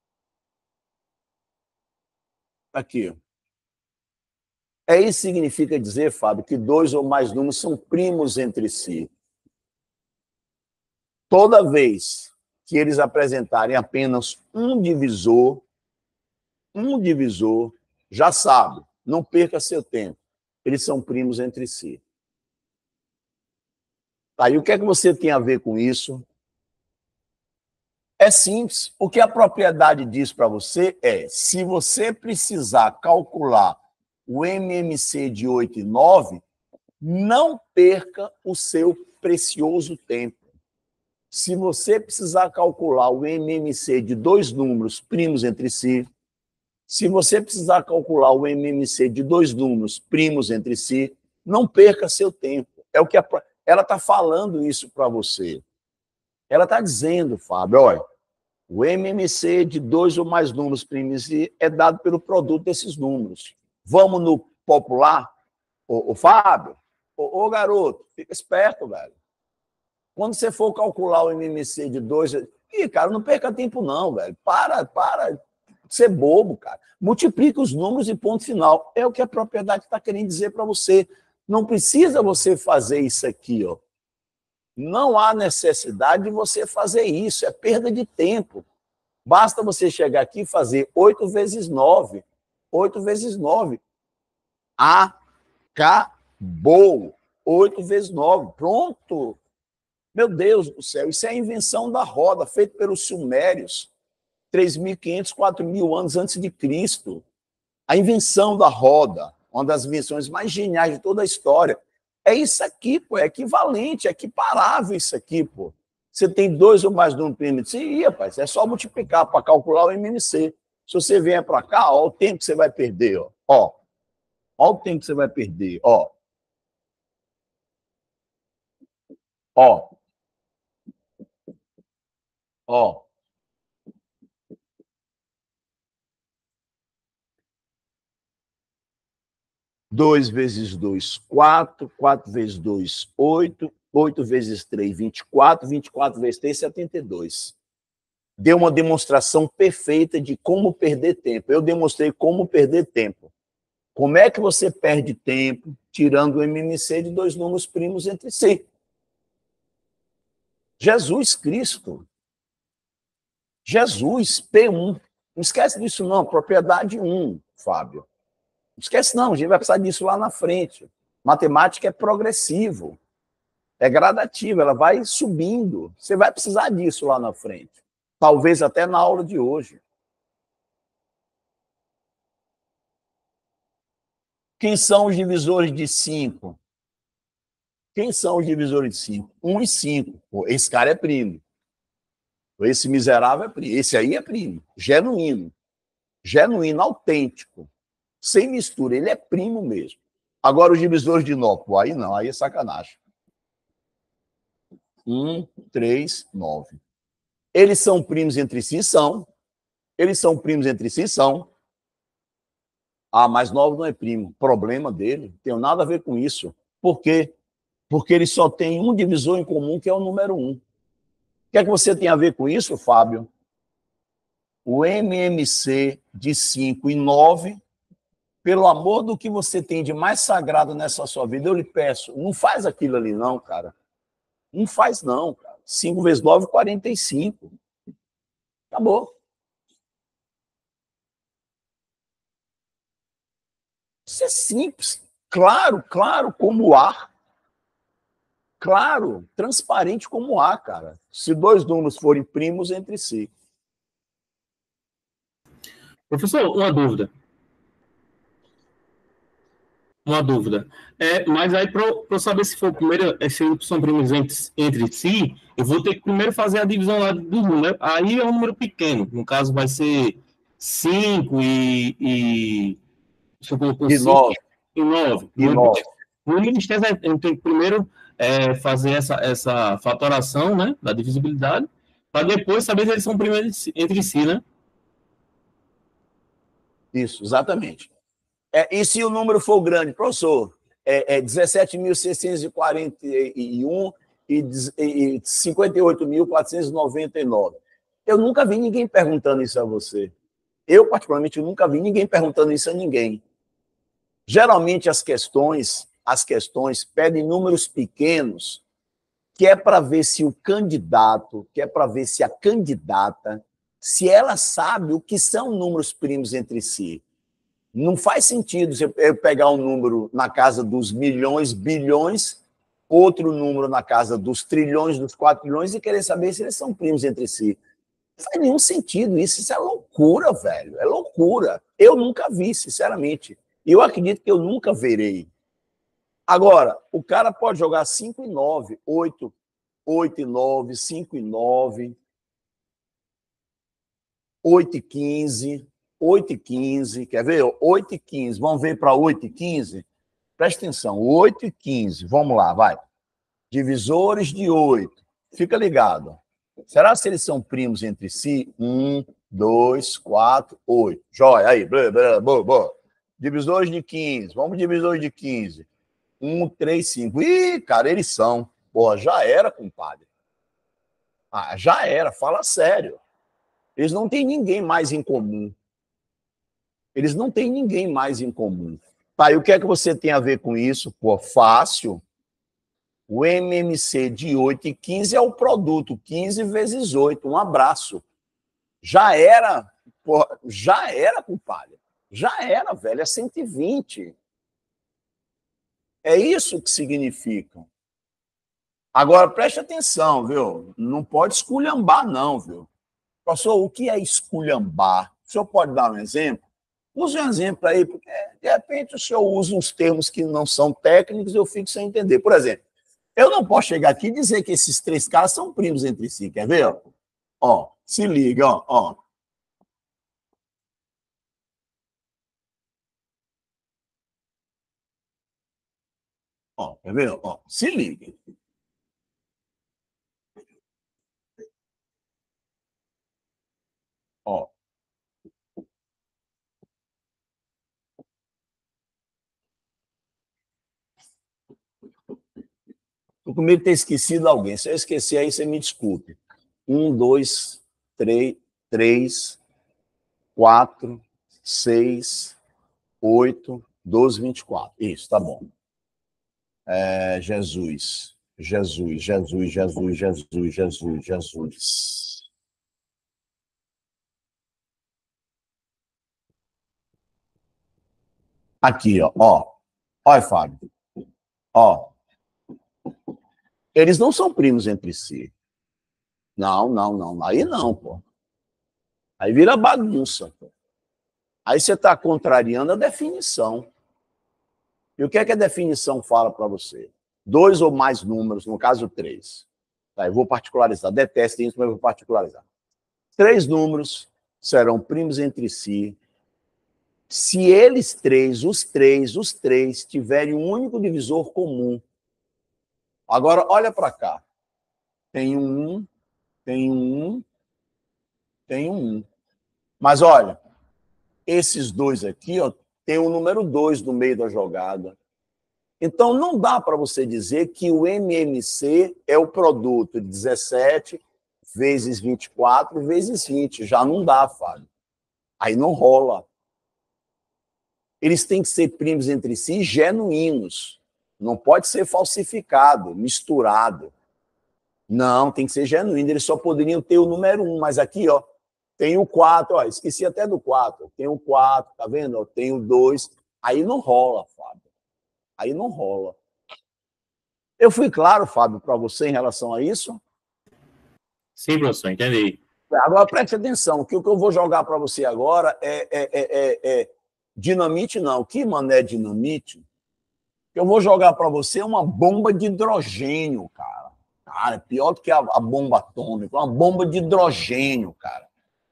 Aqui. É isso que significa dizer, Fábio, que dois ou mais números são primos entre si. Toda vez que eles apresentarem apenas um divisor, um divisor, já sabe, não perca seu tempo. Eles são primos entre si. Tá, e o que é que você tem a ver com isso? É simples. O que a propriedade diz para você é, se você precisar calcular o M M C de oito e nove, não perca o seu precioso tempo. Se você precisar calcular o M M C de dois números primos entre si, se você precisar calcular o M M C de dois números primos entre si, não perca seu tempo. É o que a, ela está falando isso para você. Ela está dizendo, Fábio, olha, o M M C de dois ou mais números primos é dado pelo produto desses números. Vamos no popular? Ô, ô Fábio, ô, ô garoto, fica esperto, velho. Quando você for calcular o M M C de dois... Ih, cara, não perca tempo não, velho. Para, para de ser bobo, cara. Multiplica os números e ponto final. É o que a propriedade está querendo dizer para você. Não precisa você fazer isso aqui, ó. Não há necessidade de você fazer isso. É perda de tempo. Basta você chegar aqui e fazer oito vezes nove. oito vezes nove. Acabou. oito vezes nove. Pronto. Meu Deus do céu, isso é a invenção da roda, feita pelos sumérios, três mil e quinhentos, quatro mil anos antes de Cristo. A invenção da roda, uma das invenções mais geniais de toda a história. É isso aqui, pô, é equivalente, é equiparável isso aqui, pô. Você tem dois ou mais números primos. Sim, rapaz, é só multiplicar para calcular o M M C. Se você vier para cá, ó, o tempo que você vai perder, ó. Ó, ó o tempo que você vai perder, ó. Ó. Ó. dois vezes dois, quatro. quatro vezes dois, oito. oito vezes três, vinte e quatro. vinte e quatro vezes três, setenta e dois. Deu uma demonstração perfeita de como perder tempo. Eu demonstrei como perder tempo. Como é que você perde tempo tirando o M M C de dois números primos entre si? Jesus Cristo. Jesus, P um. Não esquece disso não, propriedade um, Fábio. Não esquece não, a gente vai precisar disso lá na frente. Matemática é progressivo, é gradativo, ela vai subindo. Você vai precisar disso lá na frente. Talvez até na aula de hoje. Quem são os divisores de cinco? Quem são os divisores de cinco? um e cinco. Pô, esse cara é primo. Esse miserável é primo. Esse aí é primo. Genuíno. Genuíno, autêntico. Sem mistura. Ele é primo mesmo. Agora, os divisores de nove. Pô, aí não, aí é sacanagem. um, três, nove. Eles são primos entre si? São. Eles são primos entre si? São. Ah, mas nove não é primo. Problema dele. Não tem nada a ver com isso. Por quê? Porque ele só tem um divisor em comum, que é o número um. O que é que você tem a ver com isso, Fábio? O M M C de cinco e nove, pelo amor do que você tem de mais sagrado nessa sua vida, eu lhe peço, não faz aquilo ali não, cara. Não faz não, cara. cinco vezes nove, quarenta e cinco. Acabou. Isso é simples. Claro, claro como o ar. Claro, transparente como o ar, cara. Se dois números forem primos entre si.
Professor, uma dúvida. Uma dúvida. É, mas aí, para eu saber se for primeiro, se são primos entre, entre si, eu vou ter que primeiro fazer a divisão lá do número. Aí é um número pequeno. No caso, vai ser cinco e. e se eu colocar
E nove.
E nove.
E nove.
No Ministério, a gente tem que primeiro é, fazer essa, essa fatoração, né, da divisibilidade, para depois saber se eles são primos entre si, né?
Isso, exatamente. É, e se o número for grande, professor, é, é dezessete mil seiscentos e quarenta e um e cinquenta e oito mil quatrocentos e noventa e nove. Eu nunca vi ninguém perguntando isso a você. Eu, particularmente, nunca vi ninguém perguntando isso a ninguém. Geralmente, as questões, as questões pedem números pequenos, que é para ver se o candidato, que é para ver se a candidata, se ela sabe o que são números primos entre si. Não faz sentido eu pegar um número na casa dos milhões, bilhões, outro número na casa dos trilhões, dos quatro trilhões, e querer saber se eles são primos entre si. Não faz nenhum sentido isso. Isso é loucura, velho. É loucura. Eu nunca vi, sinceramente. E eu acredito que eu nunca verei. Agora, o cara pode jogar cinco e nove, oito, oito e nove, cinco e nove, oito e quinze, oito e quinze, quer ver? oito e quinze, vamos ver para oito e quinze? Presta atenção, oito e quinze, vamos lá, vai. Divisores de oito, fica ligado. Será que eles são primos entre si? um, dois, quatro, oito. Jóia, aí, blá, blá, boa, boa. Divisores de quinze, vamos divisores de quinze. um, três, cinco. Ih, cara, eles são. Porra, já era, compadre. Ah, já era, fala sério. Eles não têm ninguém mais em comum. Eles não têm ninguém mais em comum. Tá, e o que é que você tem a ver com isso? Pô, fácil. O M M C de oito e quinze é o produto, quinze vezes oito. Um abraço. Já era, porra, já era, compadre. Já era, velho, é cento e vinte. É isso que significa. Agora, preste atenção, viu? Não pode esculhambar, não, viu? Pastor, o que é esculhambar? O senhor pode dar um exemplo? Use um exemplo aí, porque de repente o senhor usa uns termos que não são técnicos e eu fico sem entender. Por exemplo, eu não posso chegar aqui e dizer que esses três caras são primos entre si, quer ver? Ó, ó se liga, ó, ó. Ó, quer ver? Ó, se liga. Ó. Tô com medo de ter esquecido alguém. Se eu esquecer aí, você me desculpe. Um, dois, três, três, quatro, seis, oito, doze, vinte e quatro. Isso, tá bom. É, Jesus, Jesus, Jesus, Jesus, Jesus, Jesus, Jesus. Aqui, ó, ó. Olha, Fábio. Ó. Eles não são primos entre si. Não, não, não. Aí não, pô. Aí vira bagunça, pô. Aí você está contrariando a definição. E o que é que a definição fala para você? Dois ou mais números, no caso três. Tá, eu vou particularizar. Detesto isso, mas eu vou particularizar. Três números serão primos entre si se eles três, os três, os três, tiverem um único divisor comum. Agora, olha para cá. Tem um um, tem um um, tem um um. Mas olha, esses dois aqui, ó, tem o número dois no meio da jogada. Então, não dá para você dizer que o M M C é o produto de dezessete vezes vinte e quatro vezes vinte. Já não dá, Fábio. Aí não rola. Eles têm que ser primos entre si genuínos. Não pode ser falsificado, misturado. Não, tem que ser genuíno. Eles só poderiam ter o número um, mas aqui, ó, tem o quatro, ó, esqueci até do quatro. Tem o quatro, tá vendo? Tem o dois. Aí não rola, Fábio. Aí não rola. Eu fui claro, Fábio, para você em relação a isso?
Sim, professor, entendi.
Agora preste atenção, que o que eu vou jogar para você agora é, é, é, é dinamite, não. Que mané dinamite? Eu vou jogar para você uma bomba de hidrogênio, cara. Cara, é pior do que a, a bomba atômica, uma bomba de hidrogênio, cara.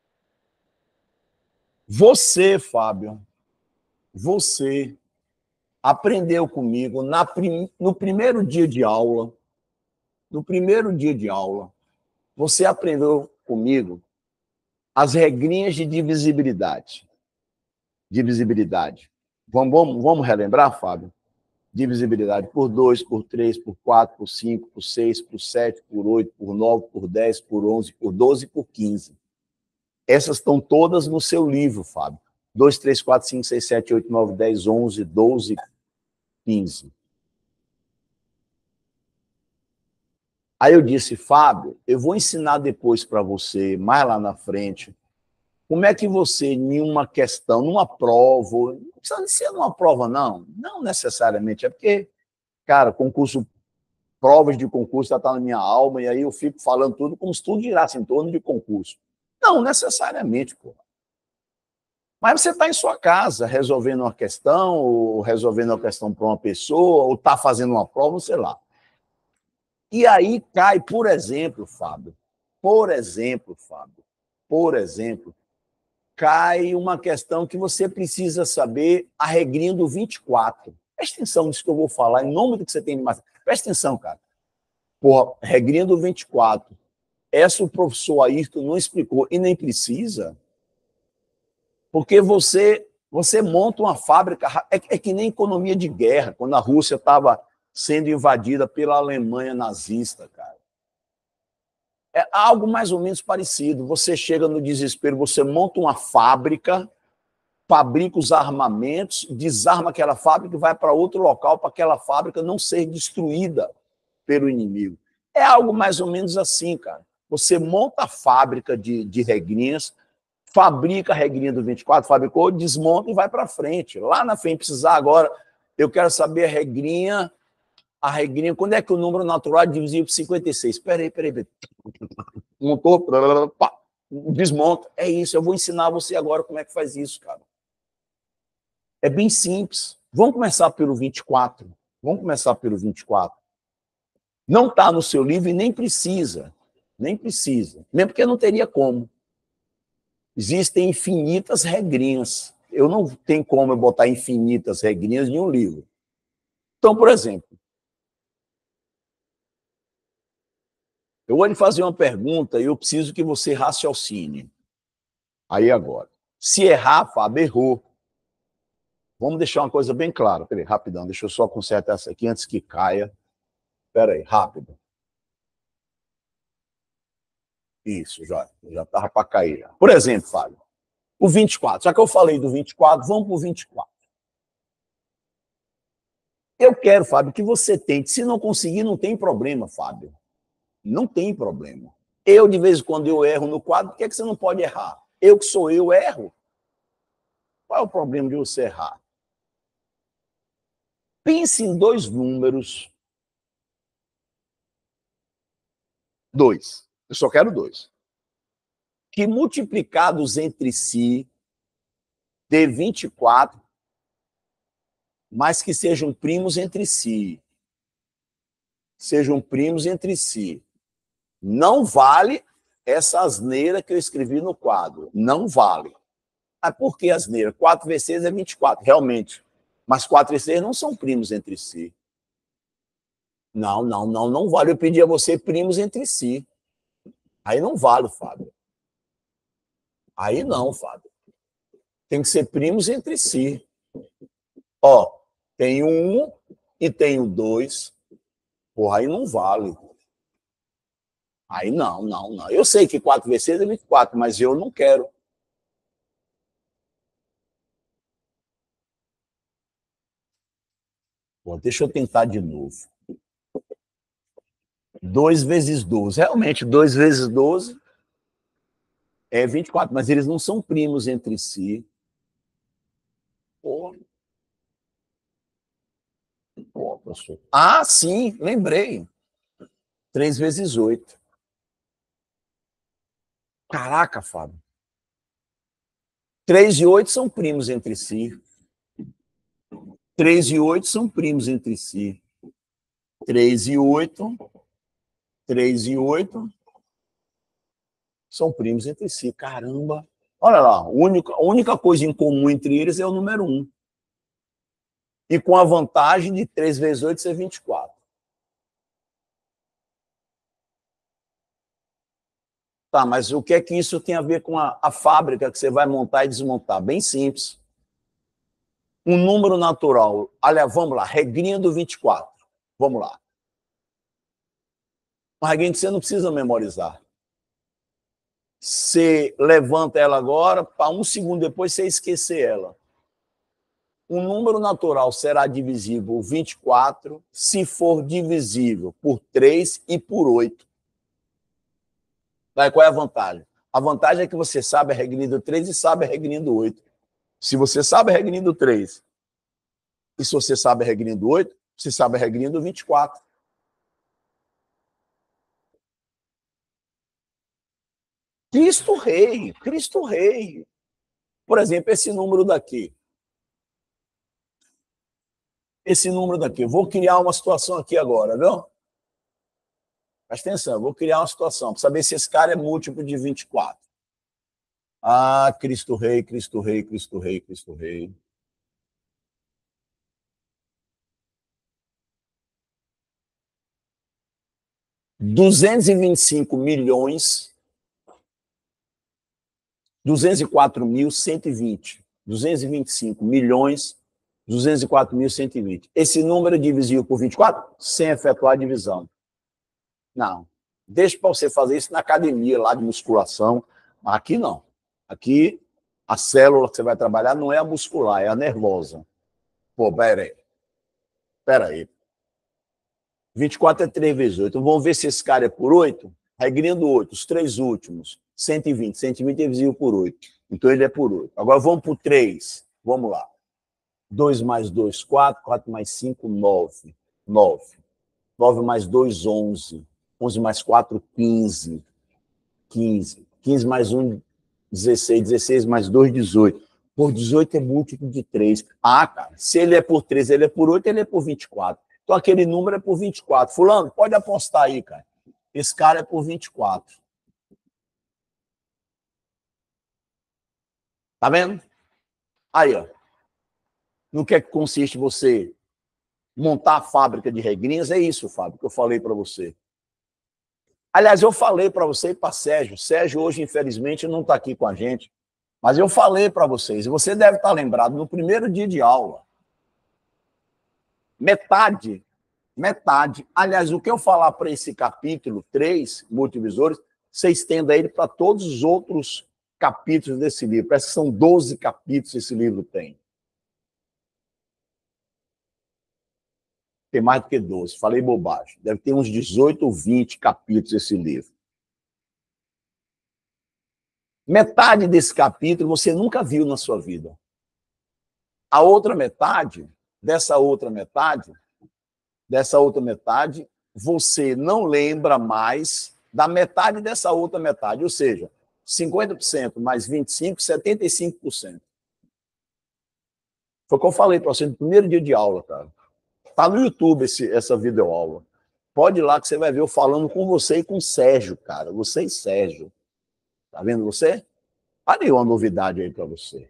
Você, Fábio, você aprendeu comigo na prim, no primeiro dia de aula, no primeiro dia de aula, você aprendeu comigo as regrinhas de divisibilidade. Divisibilidade. Vamos, vamos, vamos relembrar, Fábio? Divisibilidade por dois, por três, por quatro, por cinco, por seis, por sete, por oito, por nove, por dez, por onze, por doze e por quinze. Essas estão todas no seu livro, Fábio. dois, três, quatro, cinco, seis, sete, oito, nove, dez, onze, doze, quinze. Aí eu disse, Fábio, eu vou ensinar depois para você, mais lá na frente, como é que você, em uma questão, numa prova, não precisa ser numa prova, não, não necessariamente, é porque, cara, concurso, provas de concurso já está na minha alma, e aí eu fico falando tudo como se tudo girasse em torno de concurso. Não necessariamente, pô. Mas você está em sua casa, resolvendo uma questão, ou resolvendo uma questão para uma pessoa, ou está fazendo uma prova, sei lá. E aí cai, por exemplo, Fábio, por exemplo, Fábio, por exemplo, cai uma questão que você precisa saber, a regrinha do vinte e quatro. Presta atenção nisso que eu vou falar, em nome do que você tem de mais. Presta atenção, cara. Porra, regrinha do vinte e quatro. Essa o professor Ayrton não explicou, e nem precisa, porque você, você monta uma fábrica, é, é que nem economia de guerra, quando a Rússia estava sendo invadida pela Alemanha nazista, cara. É algo mais ou menos parecido. Você chega no desespero, você monta uma fábrica, fabrica os armamentos, desarma aquela fábrica e vai para outro local para aquela fábrica não ser destruída pelo inimigo. É algo mais ou menos assim, cara. Você monta a fábrica de, de regrinhas, fabrica a regrinha do vinte e quatro, fabricou, desmonta e vai para frente. Lá na frente, precisar agora, eu quero saber a regrinha, a regrinha, quando é que o número natural é divisível por cinquenta e seis? Espera aí, espera aí. Montou, pá, desmonta. É isso, eu vou ensinar você agora como é que faz isso, cara. É bem simples. Vamos começar pelo vinte e quatro. Vamos começar pelo vinte e quatro. Não está no seu livro e nem precisa. Nem precisa. Mesmo porque não teria como. Existem infinitas regrinhas. Eu não tenho como eu botar infinitas regrinhas em um livro. Então, por exemplo, eu vou lhe fazer uma pergunta e eu preciso que você raciocine. Aí agora. Se errar, Fábio, errou. Vamos deixar uma coisa bem clara. Peraí, rapidão, deixa eu só consertar essa aqui antes que caia. Peraí, rápido. Isso, já já estava para cair. Já. Por exemplo, Fábio, o vinte e quatro. Já que eu falei do vinte e quatro, vamos para o vinte e quatro. Eu quero, Fábio, que você tente. Se não conseguir, não tem problema, Fábio. Não tem problema. Eu, de vez em quando, eu erro no quadro, por que, é que você não pode errar? Eu que sou eu, erro. Qual é o problema de você errar? Pense em dois números. Dois. Eu só quero dois. Que multiplicados entre si dê vinte e quatro, mas que sejam primos entre si. Sejam primos entre si. Não vale essa asneira que eu escrevi no quadro. Não vale. Ah, por que asneira? quatro vezes seis é vinte e quatro, realmente. Mas quatro e seis não são primos entre si. Não, não, não, não vale. Eu pedi a você primos entre si. Aí não vale, Fábio. Aí não, Fábio. Tem que ser primos entre si. Ó, tem um e tem o dois. Porra, aí não vale. Aí não, não, não. Eu sei que quatro vezes seis é vinte e quatro, mas eu não quero. Pô, deixa eu tentar de novo. dois vezes doze. Realmente, dois vezes doze é vinte e quatro, mas eles não são primos entre si. Pô. Pô, professor. Ah, sim, lembrei. três vezes oito. Caraca, Fábio. três e oito são primos entre si. três e oito são primos entre si. três e oito. três e oito são primos entre si. Caramba. Olha lá, a única, a única coisa em comum entre eles é o número um. E com a vantagem de três vezes oito ser vinte e quatro. Tá, mas o que é que isso tem a ver com a, a fábrica que você vai montar e desmontar? Bem simples. Um número natural. Olha, vamos lá, regrinha do vinte e quatro. Vamos lá. Uma regrinha que você não precisa memorizar. você levanta ela agora, para um segundo depois você esquecer ela. O número natural será divisível por vinte e quatro se for divisível por três e por oito. Daí qual é a vantagem? A vantagem é que você sabe a regrinha do três e sabe a regrinha do oito. Se você sabe a regrinha do três e se você sabe a regrinha do oito, você sabe a regrinha do vinte e quatro. Cristo Rei, Cristo Rei. Por exemplo, esse número daqui. Esse número daqui. Eu vou criar uma situação aqui agora, viu? Presta atenção, eu vou criar uma situação para saber se esse cara é múltiplo de vinte e quatro. Ah, Cristo Rei, Cristo Rei, Cristo Rei, Cristo Rei. duzentos e vinte e cinco milhões, duzentos e quatro mil, cento e vinte. duzentos e vinte e cinco milhões, duzentos e quatro mil, cento e vinte. Esse número é divisível por vinte e quatro sem efetuar a divisão. Não. Deixa para você fazer isso na academia lá de musculação. Aqui não. Aqui a célula que você vai trabalhar não é a muscular, é a nervosa. Pô, pera aí. Pera aí. vinte e quatro é três vezes oito. Então, vamos ver se esse cara é por oito. Regrinha do oito, os três últimos. cento e vinte. cento e vinte é divisível por oito. Então, ele é por oito. Agora, vamos por três. Vamos lá. dois mais dois, quatro. quatro mais cinco, nove. nove. nove mais dois, onze. onze mais quatro, quinze. quinze. quinze mais um, dezesseis. dezesseis mais dois, dezoito. Por dezoito é múltiplo de três. Ah, cara, se ele é por três, ele é por oito, ele é por vinte e quatro. Então, aquele número é por vinte e quatro. Fulano, pode apostar aí, cara. Esse cara é por vinte e quatro. Tá vendo? Aí, ó. No que é que consiste você montar a fábrica de regrinhas? É isso, Fábio, que eu falei para você. Aliás, eu falei para você e para Sérgio. Sérgio, hoje, infelizmente, não está aqui com a gente. Mas eu falei para vocês. E você deve estar lembrado, no primeiro dia de aula, metade... Metade. Aliás, o que eu falar para esse capítulo três, multivisores, você estenda ele para todos os outros capítulos desse livro. Parece que são doze capítulos que esse livro tem. Tem mais do que doze. Falei bobagem. Deve ter uns dezoito ou vinte capítulos esse livro. Metade desse capítulo você nunca viu na sua vida. A outra metade, dessa outra metade, dessa outra metade, você não lembra mais da metade dessa outra metade, ou seja, cinquenta por cento mais vinte e cinco por cento, setenta e cinco por cento. Foi o que eu falei para você no primeiro dia de aula, cara. Está no YouTube esse, essa videoaula. Pode ir lá que você vai ver eu falando com você e com o Sérgio, cara. Você e Sérgio. Tá vendo você? Olha aí uma novidade aí para você.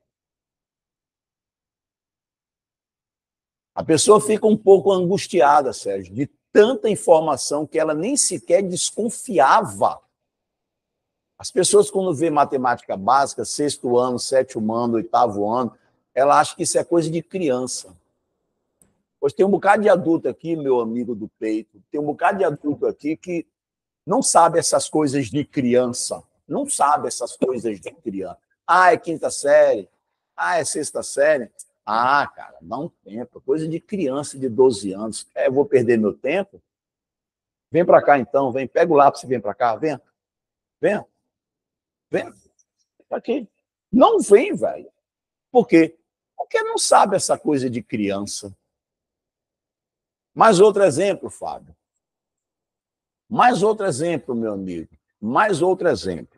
A pessoa fica um pouco angustiada, Sérgio, de tanta informação que ela nem sequer desconfiava. As pessoas, quando vê matemática básica, sexto ano, sétimo ano, oitavo ano, ela acha que isso é coisa de criança. Pois tem um bocado de adulto aqui, meu amigo do peito, tem um bocado de adulto aqui que não sabe essas coisas de criança. Não sabe essas coisas de criança. Ah, é quinta série. Ah, é sexta série. Ah, cara, dá um tempo. Coisa de criança de doze anos. É, eu vou perder meu tempo? Vem para cá, então. Vem. Pega o lápis e vem para cá. Vem. Vem. Vem. Tá aqui. Não vem, velho. Por quê? Porque não sabe essa coisa de criança. Mais outro exemplo, Fábio. Mais outro exemplo, meu amigo. Mais outro exemplo.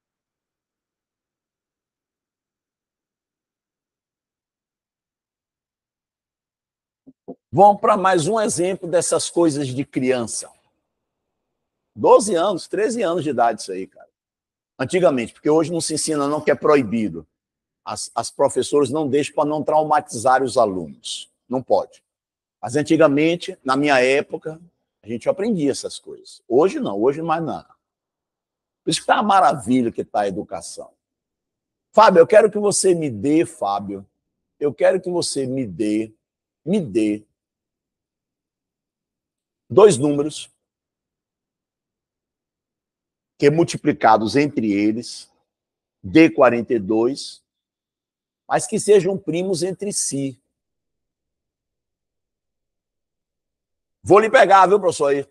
Vamos para mais um exemplo dessas coisas de criança. doze anos, treze anos de idade isso aí, cara. Antigamente, porque hoje não se ensina não, que é proibido. As, as professoras não deixam para não traumatizar os alunos. Não pode. Mas antigamente, na minha época, a gente aprendia essas coisas. Hoje não, hoje mais nada. Por isso que está a maravilha que está a educação. Fábio, eu quero que você me dê, Fábio, eu quero que você me dê, me dê dois números que multiplicados entre eles dê quarenta e dois, mas que sejam primos entre si. Vou lhe pegar, viu, professor? Aí.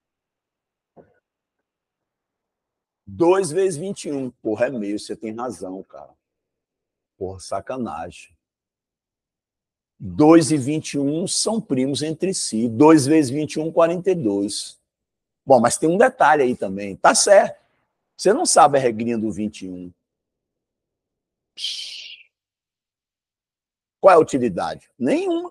dois vezes vinte e um. Porra, é meio, você tem razão, cara. Porra, sacanagem. dois e vinte e um são primos entre si. dois vezes vinte e um, quarenta e dois. Bom, mas tem um detalhe aí também. Tá certo. Você não sabe a regrinha do vinte e um. Qual é a utilidade? Nenhuma.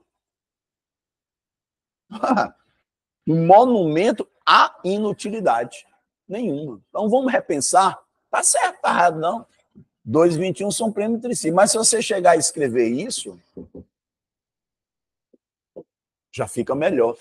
Um monumento à inutilidade. Nenhuma. Então vamos repensar. Tá certo, tá errado, não. dois e vinte e um são primos entre si. Mas se você chegar a escrever isso, já fica melhor.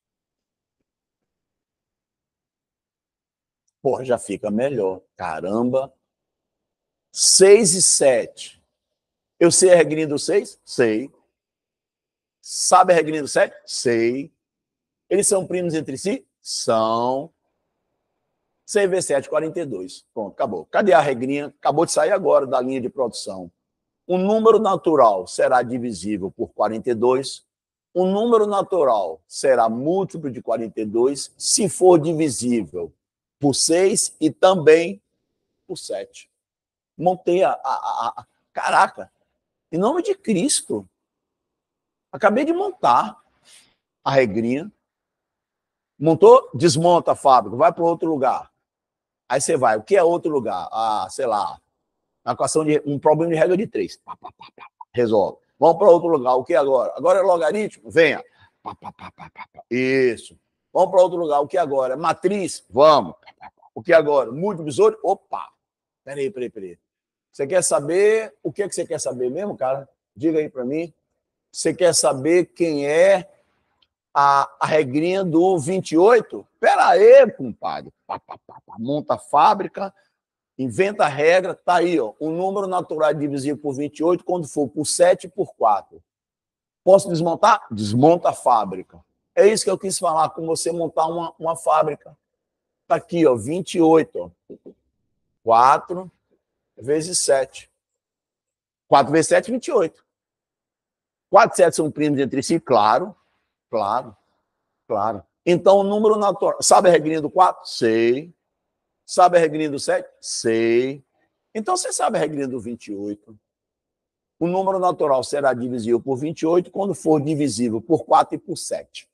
Porra, já fica melhor. Caramba. seis e sete. Eu sei a regrinha do seis? Sei. Sabe a regrinha do sete? Sei. Eles são primos entre si? São. seis vezes sete, quarenta e dois. Pronto, acabou. Cadê a regrinha? Acabou de sair agora da linha de produção. Um número natural será divisível por quarenta e dois. Um número natural será múltiplo de quarenta e dois se for divisível por seis e também por sete. Montei a, a, a, a... Caraca! Em nome de Cristo. Acabei de montar a regrinha. Montou? Desmonta a fábrica. Vai para outro lugar. Aí você vai. O que é outro lugar? Ah, sei lá. Uma equação de um problema de regra de três. Pá, pá, pá, pá, resolve. Vamos para outro lugar. O que agora? Agora é logaritmo? Venha. Pá, pá, pá, pá, pá. Isso. Vamos para outro lugar. O que agora? Matriz? Vamos. O que agora? Multiplicação? Opa. Peraí, peraí, peraí. Você quer saber... O que, é que você quer saber mesmo, cara? Diga aí para mim. Você quer saber quem é a, a regrinha do vinte e oito? Pera aí, compadre. Pá, pá, pá, pá. Monta a fábrica, inventa a regra, tá aí, ó. O número natural é divisível por vinte e oito quando for por sete e por quatro. Posso desmontar? Desmonta a fábrica. É isso que eu quis falar, com você montar uma, uma fábrica. Tá aqui, ó, vinte e oito, ó. quatro vezes sete. quatro vezes sete, vinte e oito. quatro e sete são primos entre si? Claro, claro, claro. Então, o número natural... Sabe a regrinha do quatro? Sei. Sabe a regrinha do sete? Sei. Então, você sabe a regrinha do vinte e oito. O número natural será divisível por vinte e oito quando for divisível por quatro e por sete.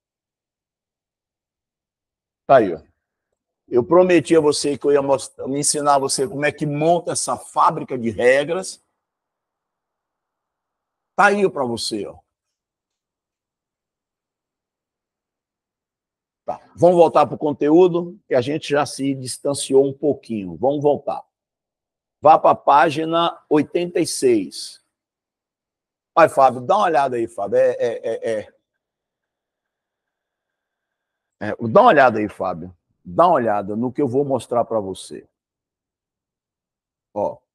Tá aí, ó. Eu prometi a você que eu ia mostrar, me ensinar a você como é que monta essa fábrica de regras. Tá aí para você, ó. Tá. Vamos voltar para o conteúdo, que a gente já se distanciou um pouquinho. Vamos voltar. Vá para a página oitenta e seis. Vai, Fábio, dá uma olhada aí, Fábio. É, é, é, é. É, dá uma olhada aí, Fábio. Dá uma olhada no que eu vou mostrar para você. Ó.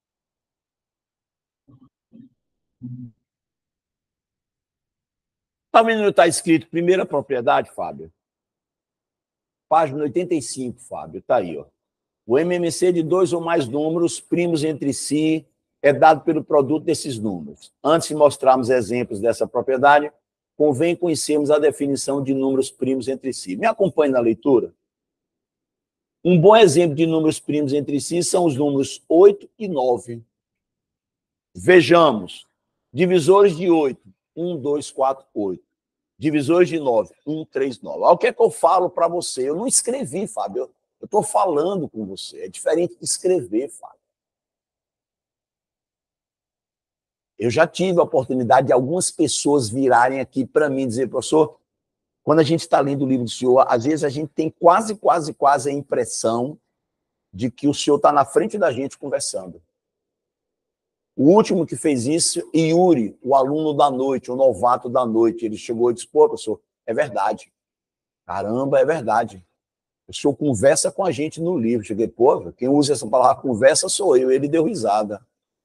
Tá vendo onde está escrito primeira propriedade, Fábio? Página oitenta e cinco, Fábio. Tá aí, ó. O M M C de dois ou mais números primos entre si é dado pelo produto desses números. Antes de mostrarmos exemplos dessa propriedade, convém conhecermos a definição de números primos entre si. Me acompanhe na leitura. Um bom exemplo de números primos entre si são os números oito e nove. Vejamos. Divisores de oito. um, dois, quatro, oito. Divisores de nove. um, três, nove. Olha o que é que eu falo para você. Eu não escrevi, Fábio. Eu estou falando com você. É diferente de escrever, Fábio. Eu já tive a oportunidade de algumas pessoas virarem aqui para mim e dizer, professor, quando a gente está lendo o livro do senhor, às vezes a gente tem quase, quase, quase a impressão de que o senhor está na frente da gente conversando. O último que fez isso, Yuri, o aluno da noite, o novato da noite, ele chegou e disse, pô, professor, é verdade. Caramba, é verdade. O senhor conversa com a gente no livro. Cheguei, pô, quem usa essa palavra conversa sou eu. Ele deu risada.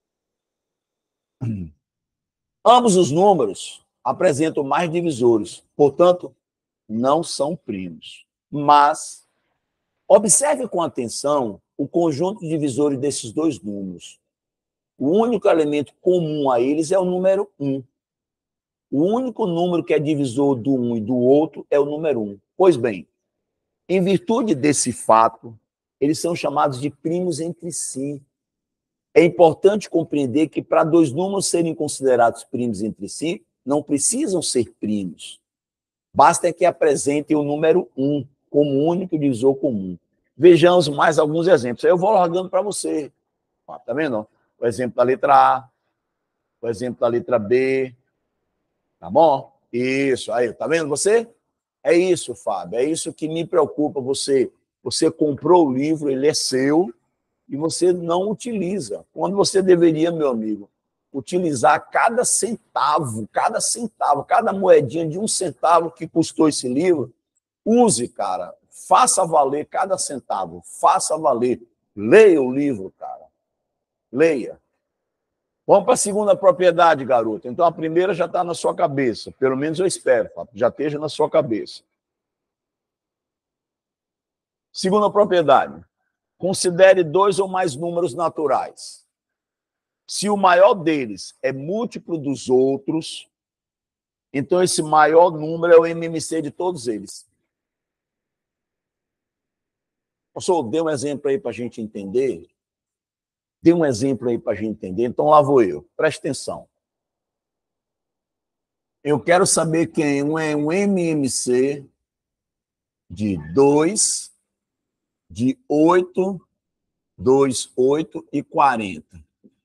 Ambos os números apresentam mais divisores, portanto, não são primos. Mas, observe com atenção o conjunto de divisores desses dois números. O único elemento comum a eles é o número um. O único número que é divisor do um e do outro é o número um. Pois bem, em virtude desse fato, eles são chamados de primos entre si. É importante compreender que para dois números serem considerados primos entre si, não precisam ser primos. Basta que apresentem o número um como único divisor comum. Vejamos mais alguns exemplos. Aí eu vou largando para você. Está vendo? O exemplo da letra A, o exemplo da letra B. Tá bom? Isso. Aí, tá vendo você? É isso, Fábio. É isso que me preocupa. Você, você comprou o livro, ele é seu, e você não utiliza. Quando você deveria, meu amigo, utilizar cada centavo, cada centavo, cada moedinha de um centavo que custou esse livro, use, cara. Faça valer cada centavo. Faça valer. Leia o livro, cara. Leia. Vamos para a segunda propriedade, garoto. Então, a primeira já está na sua cabeça. Pelo menos eu espero, Fábio, já esteja na sua cabeça. Segunda propriedade. Considere dois ou mais números naturais. Se o maior deles é múltiplo dos outros, então esse maior número é o M M C de todos eles. Professor, dê um exemplo aí para a gente entender. Dê um exemplo aí para a gente entender. Então, lá vou eu. Preste atenção. Eu quero saber quem é um M M C de dois, de oito, dois, oito e quarenta.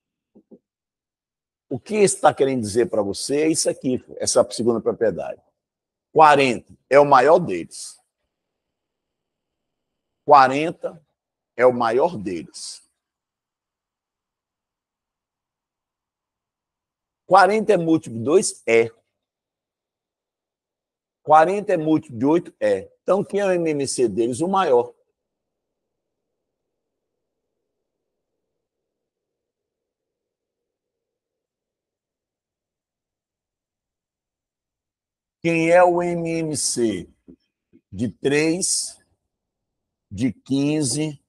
O que está querendo dizer para você é isso aqui, essa segunda propriedade. quarenta é o maior deles. quarenta é o maior deles. quarenta é múltiplo de dois? É. quarenta é múltiplo de oito? É. Então, quem é o M M C deles? O maior. Quem é o M M C de três, de quinze,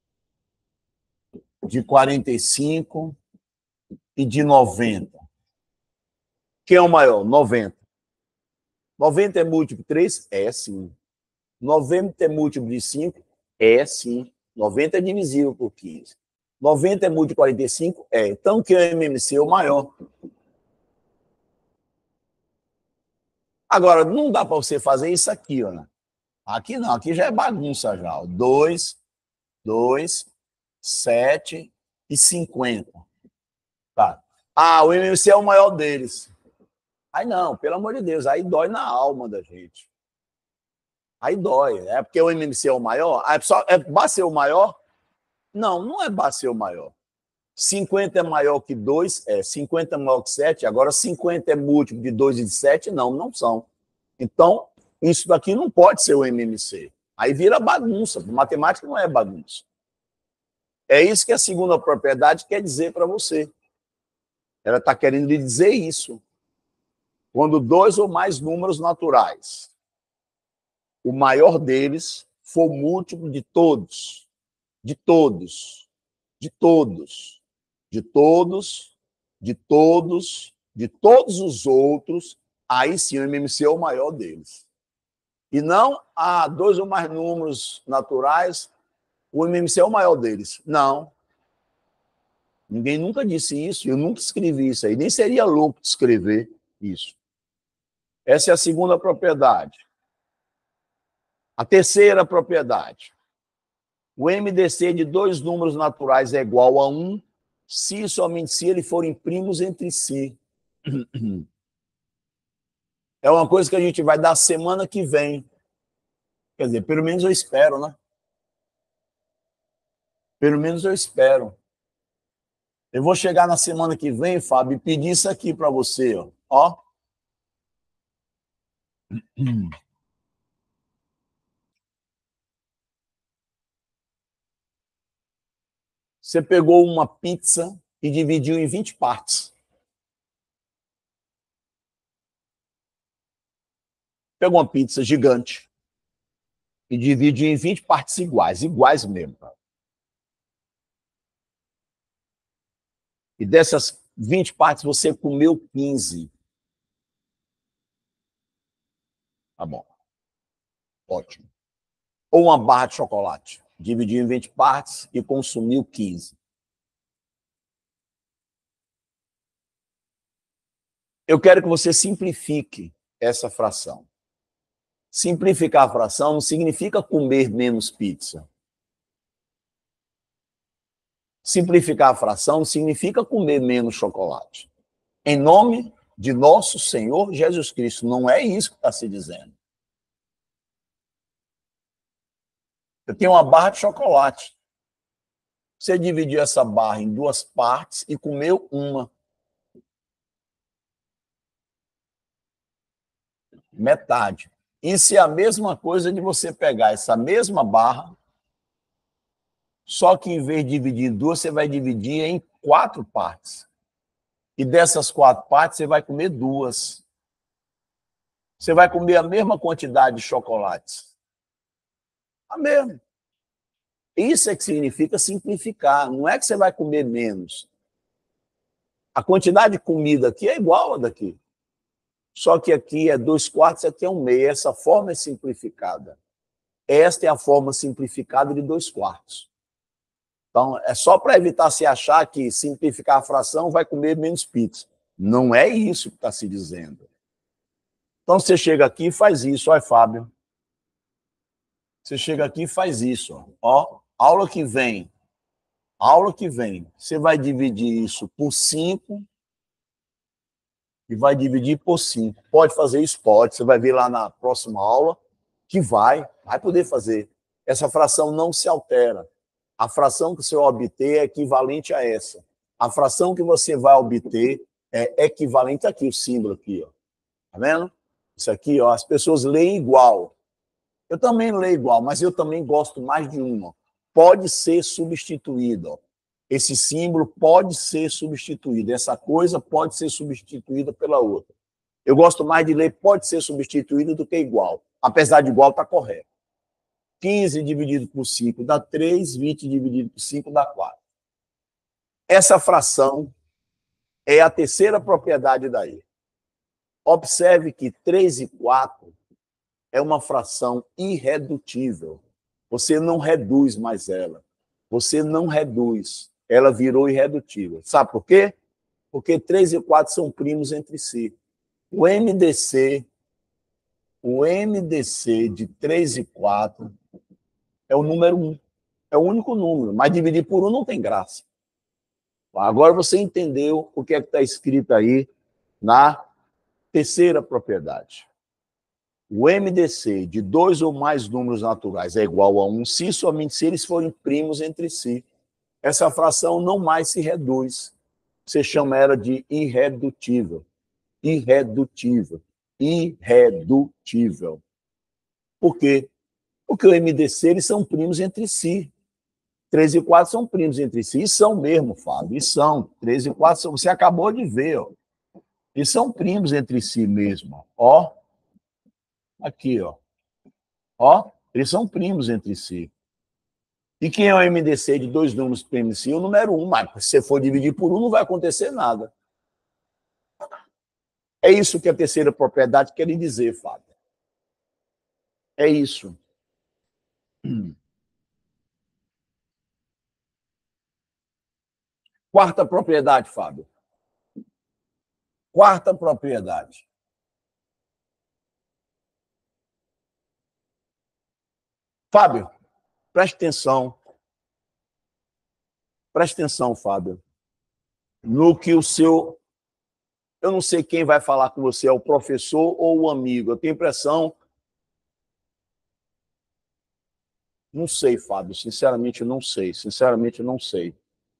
de quarenta e cinco e de noventa? Quem é o maior? noventa. noventa é múltiplo de três? É, sim. noventa é múltiplo de cinco? É, sim. noventa é divisível por quinze. noventa é múltiplo de quarenta e cinco? É. Então, quem é o M M C? O maior. Agora, não dá para você fazer isso aqui, ó, né? Aqui não, aqui já é bagunça já. dois, dois, sete e cinquenta. Tá. Ah, o M M C é o maior deles. Aí não, pelo amor de Deus, aí dói na alma da gente. Aí dói. É porque o M M C é o maior? Ah, é, só, é basta ser o maior? Não, não é basta ser o maior. cinquenta é maior que dois? É. cinquenta é maior que sete? Agora, cinquenta é múltiplo de dois e de sete? Não, não são. Então, isso daqui não pode ser o M M C. Aí vira bagunça. Matemática não é bagunça. É isso que a segunda propriedade quer dizer para você. Ela está querendo lhe dizer isso. Quando dois ou mais números naturais, o maior deles for múltiplo de todos, de todos, de todos, de todos, de todos, de todos os outros, aí sim o M M C é o maior deles. E não há dois ou mais números naturais, o M M C é o maior deles. Não. Ninguém nunca disse isso, eu nunca escrevi isso aí, nem seria louco de escrever isso. Essa é a segunda propriedade. A terceira propriedade. O M D C de dois números naturais é igual a um, se e somente se eles forem primos entre si. É uma coisa que a gente vai dar semana que vem. Quer dizer, pelo menos eu espero, né? Pelo menos eu espero. Eu vou chegar na semana que vem, Fábio, e pedir isso aqui para você, ó. Ó. Você pegou uma pizza e dividiu em vinte partes. Pegou uma pizza gigante e dividiu em vinte partes iguais, iguais mesmo. e dessas vinte partes você comeu quinze. Tá bom. Ótimo. Ou uma barra de chocolate. Dividiu em vinte partes e consumiu quinze. Eu quero que você simplifique essa fração. Simplificar a fração não significa comer menos pizza. Simplificar a fração significa comer menos chocolate. Em nome de nosso Senhor Jesus Cristo. Não é isso que está se dizendo. Eu tenho uma barra de chocolate. Você dividiu essa barra em duas partes e comeu uma. Metade. Isso é a mesma coisa de você pegar essa mesma barra, só que em vez de dividir em duas, você vai dividir em quatro partes. E dessas quatro partes, você vai comer duas. Você vai comer a mesma quantidade de chocolates. A mesma. Isso é que significa simplificar. Não é que você vai comer menos. A quantidade de comida aqui é igual a daqui. Só que aqui é dois quartos, aqui é um meio. Essa forma é simplificada. Esta é a forma simplificada de dois quartos. Então, é só para evitar se achar que simplificar a fração vai comer menos pizza. Não é isso que está se dizendo. Então, você chega aqui e faz isso. Olha, Fábio. Você chega aqui e faz isso. Ó, ó, aula que vem. Aula que vem. Você vai dividir isso por cinco e vai dividir por cinco. Pode fazer isso? Pode. Você vai ver lá na próxima aula que vai. Vai poder fazer. Essa fração não se altera. A fração que você vai obter é equivalente a essa. A fração que você vai obter é equivalente aqui, o símbolo aqui, ó. Tá vendo? Isso aqui, ó, as pessoas leem igual. Eu também leio igual, mas eu também gosto mais de uma. Pode ser substituído, ó. Esse símbolo pode ser substituído. Essa coisa pode ser substituída pela outra. Eu gosto mais de ler pode ser substituído do que igual. Apesar de igual, está correto. quinze dividido por cinco dá três, vinte dividido por cinco dá quatro. Essa fração é a terceira propriedade daí. Observe que três e quatro é uma fração irredutível. Você não reduz mais ela. Você não reduz. Ela virou irredutível. Sabe por quê? Porque três e quatro são primos entre si. O M D C, o M D C de três e quatro é o número um. É o único número, mas dividir por um não tem graça. Agora você entendeu o que é que está escrito aí na terceira propriedade. O M D C de dois ou mais números naturais é igual a um se somente se eles forem primos entre si. Essa fração não mais se reduz. Você chama ela de irredutível. Irredutível. Irredutível. Por quê? Porque o M D C eles são primos entre si. três e quatro são primos entre si. E são mesmo, Fábio. E são. três e quatro são. Você acabou de ver, ó. E são primos entre si mesmo. Ó. Aqui, ó. Ó. Eles são primos entre si. E quem é o M D C de dois números primos entre si? O número um. Mas se você for dividir por um, não vai acontecer nada. É isso que a terceira propriedade quer dizer, Fábio. É isso. Quarta propriedade, Fábio. Quarta propriedade. Fábio, preste atenção. Preste atenção, Fábio. No que o seu... Eu não sei quem vai falar com você, é o professor ou o amigo. Eu tenho impressão... Não sei, Fábio. Sinceramente, não sei. Sinceramente, não sei.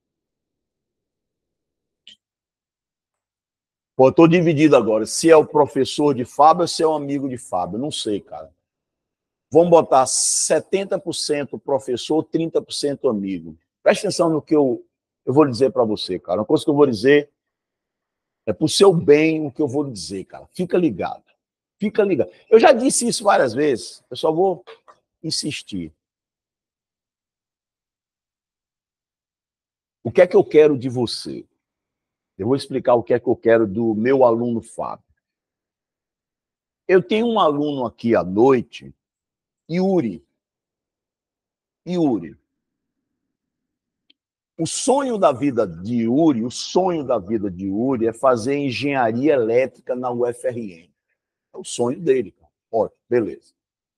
Pô, eu estou dividido agora. Se é o professor de Fábio ou se é o amigo de Fábio. Não sei, cara. Vamos botar setenta por cento professor, trinta por cento amigo. Preste atenção no que eu, eu vou dizer para você, cara. Uma coisa que eu vou dizer é para o seu bem o que eu vou dizer, cara. Fica ligado. Fica ligado. Eu já disse isso várias vezes. Eu só vou insistir. O que é que eu quero de você? Eu vou explicar o que é que eu quero do meu aluno Fábio. Eu tenho um aluno aqui à noite, Yuri. Yuri. O sonho da vida de Yuri, o sonho da vida de Yuri é fazer engenharia elétrica na U F R N. É o sonho dele, cara. Ótimo, beleza.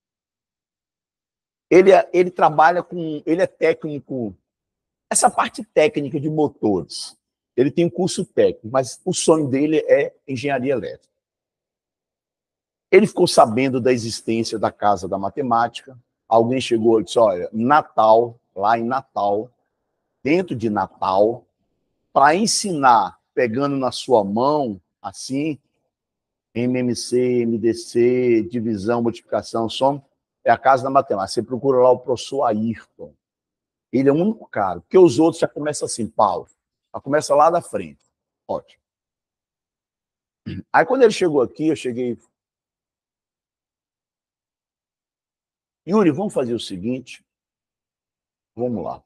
Ele, é, ele trabalha com... Ele é técnico... Essa parte técnica de motores. Ele tem um curso técnico, mas o sonho dele é engenharia elétrica. Ele ficou sabendo da existência da Casa da Matemática. Alguém chegou e disse, olha, Natal, lá em Natal, dentro de Natal, para ensinar, pegando na sua mão, assim, M M C, M D C, divisão, multiplicação, soma, é a Casa da Matemática. Você procura lá o professor Ayrton. Ele é o único cara, porque os outros já começam assim, Paulo, já começa lá da frente. Ótimo. Aí, quando ele chegou aqui, eu cheguei... Yuri, vamos fazer o seguinte? Vamos lá.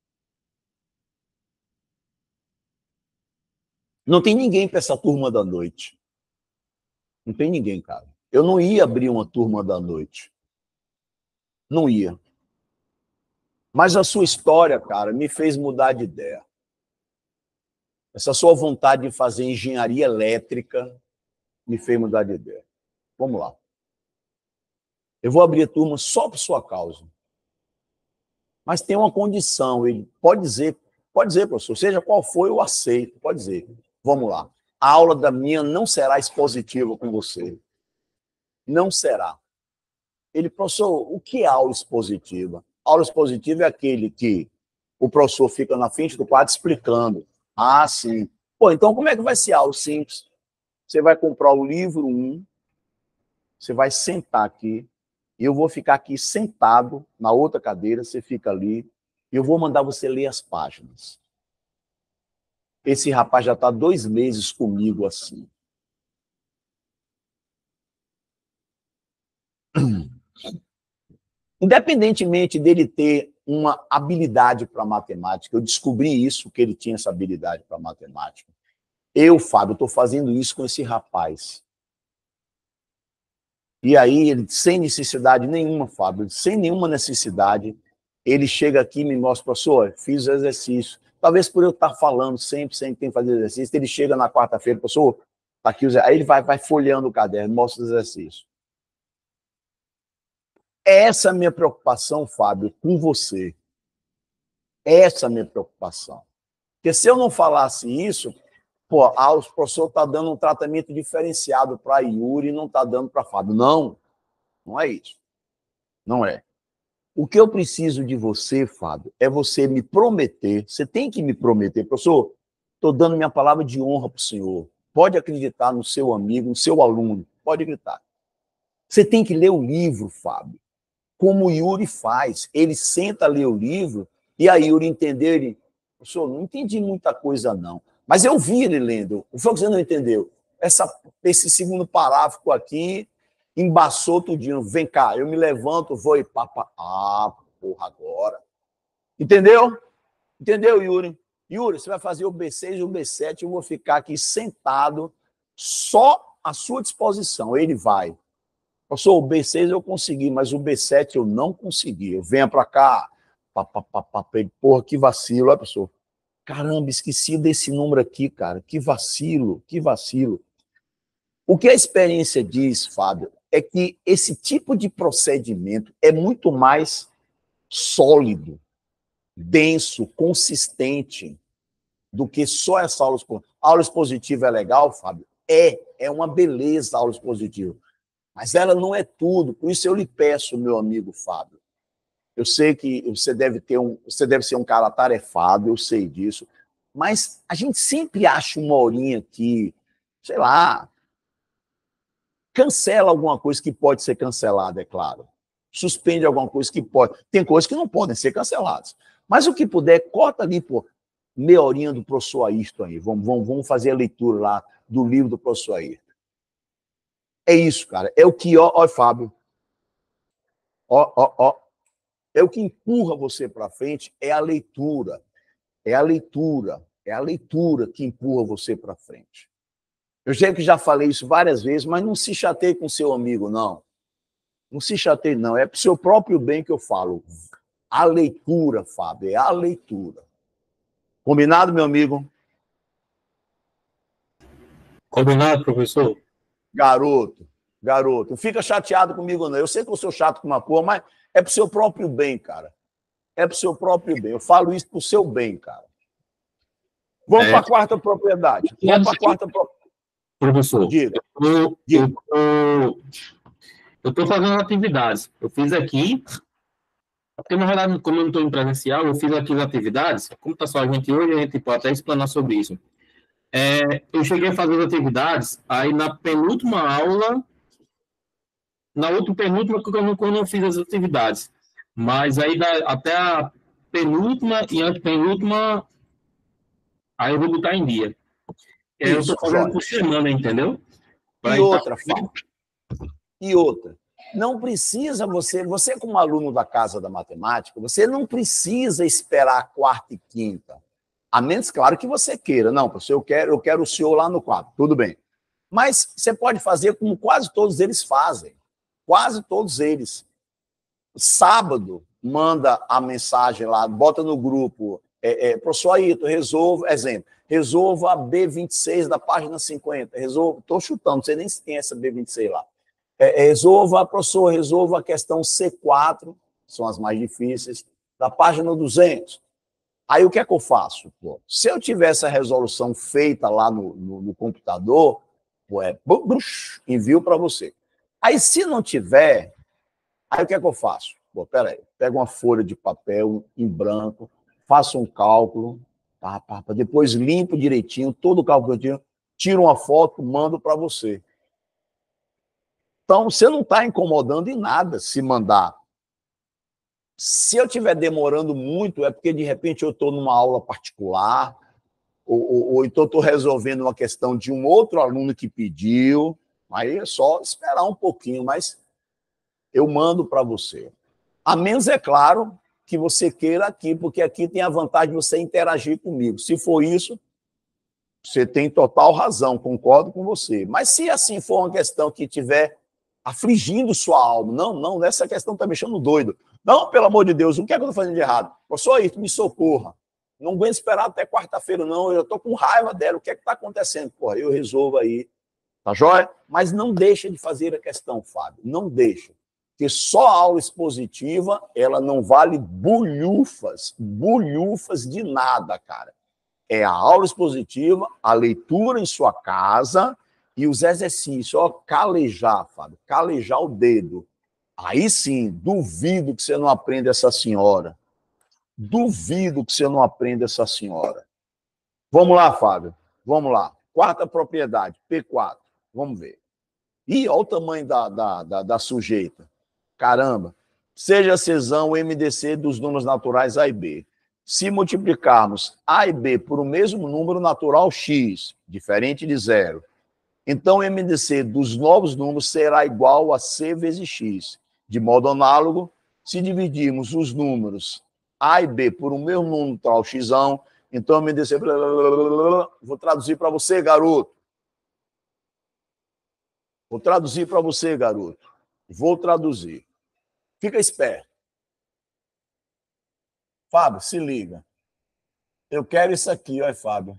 Não tem ninguém para essa turma da noite. Não tem ninguém, cara. Eu não ia abrir uma turma da noite. Não ia. Mas a sua história, cara, me fez mudar de ideia. Essa sua vontade de fazer engenharia elétrica me fez mudar de ideia. Vamos lá. Eu vou abrir a turma só por sua causa. Mas tem uma condição. Ele pode dizer, pode dizer, professor, seja qual for, eu aceito. Pode dizer. Vamos lá. A aula da minha não será expositiva com você. Não será. Ele, professor, o que é aula expositiva? Aula expositiva é aquele que o professor fica na frente do quadro explicando. Ah, sim. Pô, então como é que vai ser aula? Simples. Você vai comprar o livro um, você vai sentar aqui, e eu vou ficar aqui sentado na outra cadeira, você fica ali, e eu vou mandar você ler as páginas. Esse rapaz já está dois meses comigo assim. Independentemente dele ter uma habilidade para matemática, eu descobri isso, que ele tinha essa habilidade para matemática. Eu, Fábio, estou fazendo isso com esse rapaz. E aí, ele, sem necessidade nenhuma, Fábio, sem nenhuma necessidade, ele chega aqui e me mostra, professor, fiz o exercício. Talvez por eu estar falando sempre, sempre tem que fazer exercício, ele chega na quarta-feira, professor, tá aqui, aí ele vai, vai folheando o caderno, mostra os exercícios. Essa é a minha preocupação, Fábio, com você. Essa é a minha preocupação. Porque se eu não falasse isso, pô, ah, o professor está dando um tratamento diferenciado para Yuri e não está dando para Fábio. Não, não é isso. Não é. O que eu preciso de você, Fábio, é você me prometer, você tem que me prometer, professor, estou dando minha palavra de honra para o senhor. Pode acreditar no seu amigo, no seu aluno, pode acreditar. Você tem que ler o livro, Fábio, como o Yuri faz. Ele senta a ler o livro e a Yuri entender, ele, professor, não entendi muita coisa não, mas eu vi ele lendo. O que você não entendeu? Essa, esse segundo parágrafo aqui embaçou tudinho. Vem cá, eu me levanto, vou e papa. Ah, porra, agora. Entendeu? Entendeu, Yuri? Yuri, você vai fazer o B seis e o B sete, eu vou ficar aqui sentado, só à sua disposição. Ele vai. Professor, o B seis eu consegui, mas o B sete eu não consegui. Eu venho para cá, pá, pá, pá, pá, porra, que vacilo, é, professor? Caramba, esqueci desse número aqui, cara. Que vacilo, que vacilo. O que a experiência diz, Fábio, é que esse tipo de procedimento é muito mais sólido, denso, consistente do que só essa aula expositiva. A aula expositiva é legal, Fábio? É, é uma beleza a aula expositiva. Mas ela não é tudo. Por isso eu lhe peço, meu amigo Fábio, eu sei que você deve ter um, você deve ser um cara atarefado, eu sei disso, mas a gente sempre acha uma horinha aqui, sei lá, cancela alguma coisa que pode ser cancelada, é claro. Suspende alguma coisa que pode. Tem coisas que não podem ser canceladas. Mas o que puder, corta ali, pô, meia horinha do professor Ayrton aí. Vamos, vamos, vamos fazer a leitura lá do livro do professor Ayrton. É isso, cara. É o que, ó, ó Fábio, ó, ó, ó, é o que empurra você para frente, é a leitura. É a leitura. É a leitura que empurra você para frente. Eu sei que já falei isso várias vezes, mas não se chateie com seu amigo, não. Não se chateie, não. É para o seu próprio bem que eu falo. A leitura, Fábio, é a leitura. Combinado, meu amigo?
Combinado, professor?
Garoto, garoto, não fica chateado comigo, não. Eu sei que eu sou chato com uma porra, mas é pro seu próprio bem, cara. É pro seu próprio bem. Eu falo isso pro seu bem, cara. Vamos é. para a quarta propriedade. Vamos para a quarta propriedade.
Professor,
Diga.
Eu
Diga.
estou fazendo atividades. Eu fiz aqui, porque na verdade, como eu não estou em presencial, eu fiz aqui as atividades. Como está só a gente hoje, a gente pode até explanar sobre isso. É, eu cheguei a fazer as atividades, aí na penúltima aula, na outra penúltima, que eu não, eu não fiz as atividades, mas aí da, até a penúltima e a penúltima, aí eu vou botar em dia. É, eu estou fazendo por semana, entendeu?
Pra e outra, Fábio, e outra, não precisa você, você como aluno da Casa da Matemática, você não precisa esperar quarta e quinta. A menos, claro, que você queira. Não, professor, eu quero, eu quero o senhor lá no quadro. Tudo bem. Mas você pode fazer como quase todos eles fazem. Quase todos eles. Sábado, manda a mensagem lá, bota no grupo. É, é, professor Ayrton, resolva, exemplo, resolva a B vinte e seis da página cinquenta. Resolva, estou chutando, não sei nem se tem essa B vinte e seis lá. É, resolva, professor, resolva a questão C quatro, são as mais difíceis, da página duzentos. Aí o que é que eu faço? Pô, se eu tivesse a resolução feita lá no, no, no computador, pô, é, brush, envio para você. Aí se não tiver, aí o que é que eu faço? Pô, peraí, pego uma folha de papel em branco, faço um cálculo, tá, pá, pá, depois limpo direitinho, todo o cálculo que eu tinha, tiro uma foto, mando para você. Então, você não está incomodando em nada se mandar. Se eu estiver demorando muito, é porque, de repente, eu estou numa aula particular, ou, ou, ou então estou resolvendo uma questão de um outro aluno que pediu, aí é só esperar um pouquinho, mas eu mando para você. A menos, é claro, que você queira aqui, porque aqui tem a vantagem de você interagir comigo. Se for isso, você tem total razão, concordo com você. Mas se assim for uma questão que estiver afligindo sua alma, não, não, essa questão está me deixando doido. Não, pelo amor de Deus, o que é que eu estou fazendo de errado? Só isso, me socorra. Não aguento esperar até quarta-feira, não. Eu estou com raiva dela. O que é que está acontecendo? Porra, eu resolvo aí. Tá joia? Mas não deixa de fazer a questão, Fábio. Não deixa. Porque só a aula expositiva, ela não vale bulhufas, bulhufas de nada, cara. É a aula expositiva, a leitura em sua casa e os exercícios. Ó, calejar, Fábio, calejar o dedo. Aí sim, duvido que você não aprenda essa senhora. Duvido que você não aprenda essa senhora. Vamos lá, Fábio. Vamos lá. Quarta propriedade, P quatro. Vamos ver. Ih, olha o tamanho da, da, da, da sujeita. Caramba. Seja cesão o M D C dos números naturais A e B. Se multiplicarmos A e B por o mesmo número natural X, diferente de zero, então o M D C dos novos números será igual a C vezes X. De modo análogo, se dividirmos os números A e B por um mesmo número natural X, então o M D C... Vou traduzir para você, garoto. Vou traduzir para você, garoto. Vou traduzir. Fica esperto. Fábio, se liga. Eu quero isso aqui, olha, Fábio.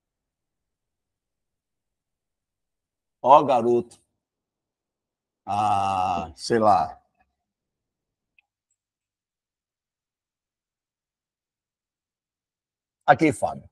Ó, garoto. Ah, sei lá. Aqui, Fábio.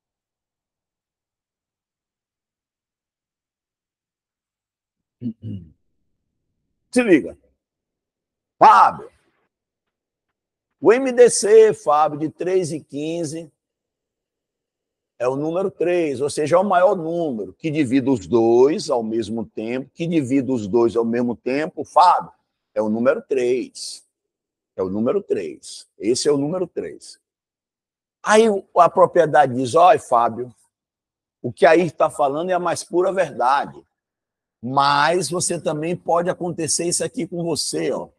Se liga. Fábio. O M D C, Fábio, de três e quinze é o número três, ou seja, é o maior número, que divide os dois ao mesmo tempo, que divide os dois ao mesmo tempo, Fábio, é o número três. É o número três. Esse é o número três. Aí a propriedade diz, olha, Fábio, o que aí está falando é a mais pura verdade. Mas você também pode acontecer isso aqui com você, ó.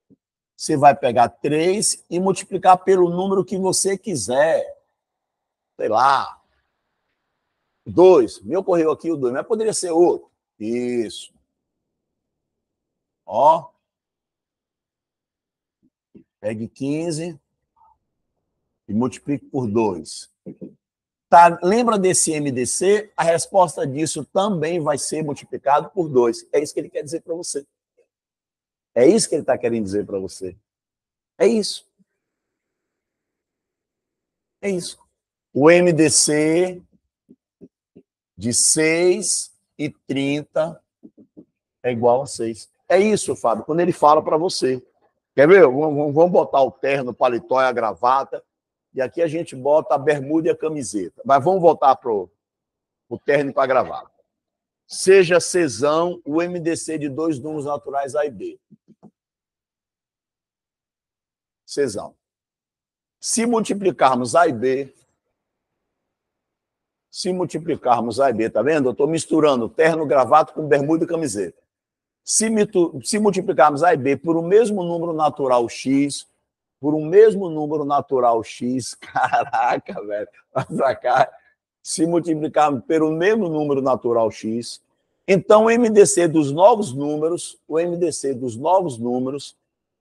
Você vai pegar três e multiplicar pelo número que você quiser. sei lá, dois. Me ocorreu aqui o dois, mas poderia ser outro. Isso. Ó. Pegue quinze e multiplique por dois. Tá, lembra desse M D C? A resposta disso também vai ser multiplicado por dois. É isso que ele quer dizer para você. É isso que ele está querendo dizer para você. É isso. É isso. O M D C de seis e trinta é igual a seis. É isso, Fábio, quando ele fala para você. Quer ver? Vamos botar o terno, o paletó e a gravata. E aqui a gente bota a bermuda e a camiseta. Mas vamos voltar para o terno e para a gravata. Seja Czão o M D C de dois números naturais A e B. Czão. Se multiplicarmos A e B, se multiplicarmos A e B, tá vendo? Eu estou misturando terno, gravata com bermuda e camiseta. Se, se multiplicarmos A e B por um mesmo número natural X, por um mesmo número natural X, caraca, velho, vai pra cá. Se multiplicarmos pelo mesmo número natural X, então o M D C dos novos números, o M D C dos novos números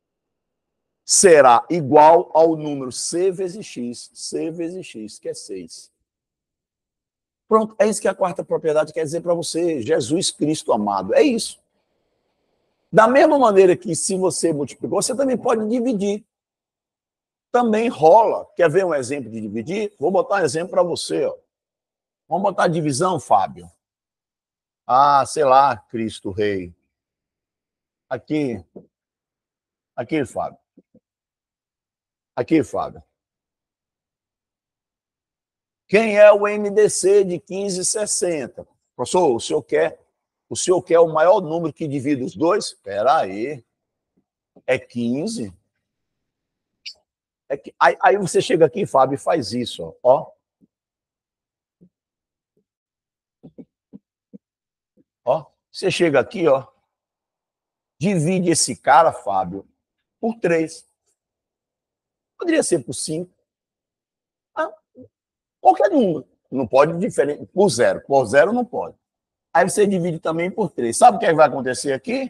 será igual ao número C vezes X, C vezes X, que é seis. Pronto, é isso que a quarta propriedade quer dizer para você, Jesus Cristo amado, é isso. Da mesma maneira que se você multiplicou, você também pode dividir. Também rola. Quer ver um exemplo de dividir? Vou botar um exemplo para você. Ó. Vamos botar a divisão, Fábio? Ah, sei lá, Cristo Rei. Aqui. Aqui, Fábio. Aqui, Fábio. Quem é o M D C de quinze e sessenta? Professor, o senhor quer, o senhor quer o maior número que divide os dois? Espera aí. É quinze? É que, aí, aí você chega aqui, Fábio, e faz isso. Ó. Ó. Você chega aqui, ó. Divide esse cara, Fábio, por três. Poderia ser por cinco. Ah, qualquer número. Não pode diferente. Por zero. Por zero não pode. Aí você divide também por três. Sabe o que vai acontecer aqui?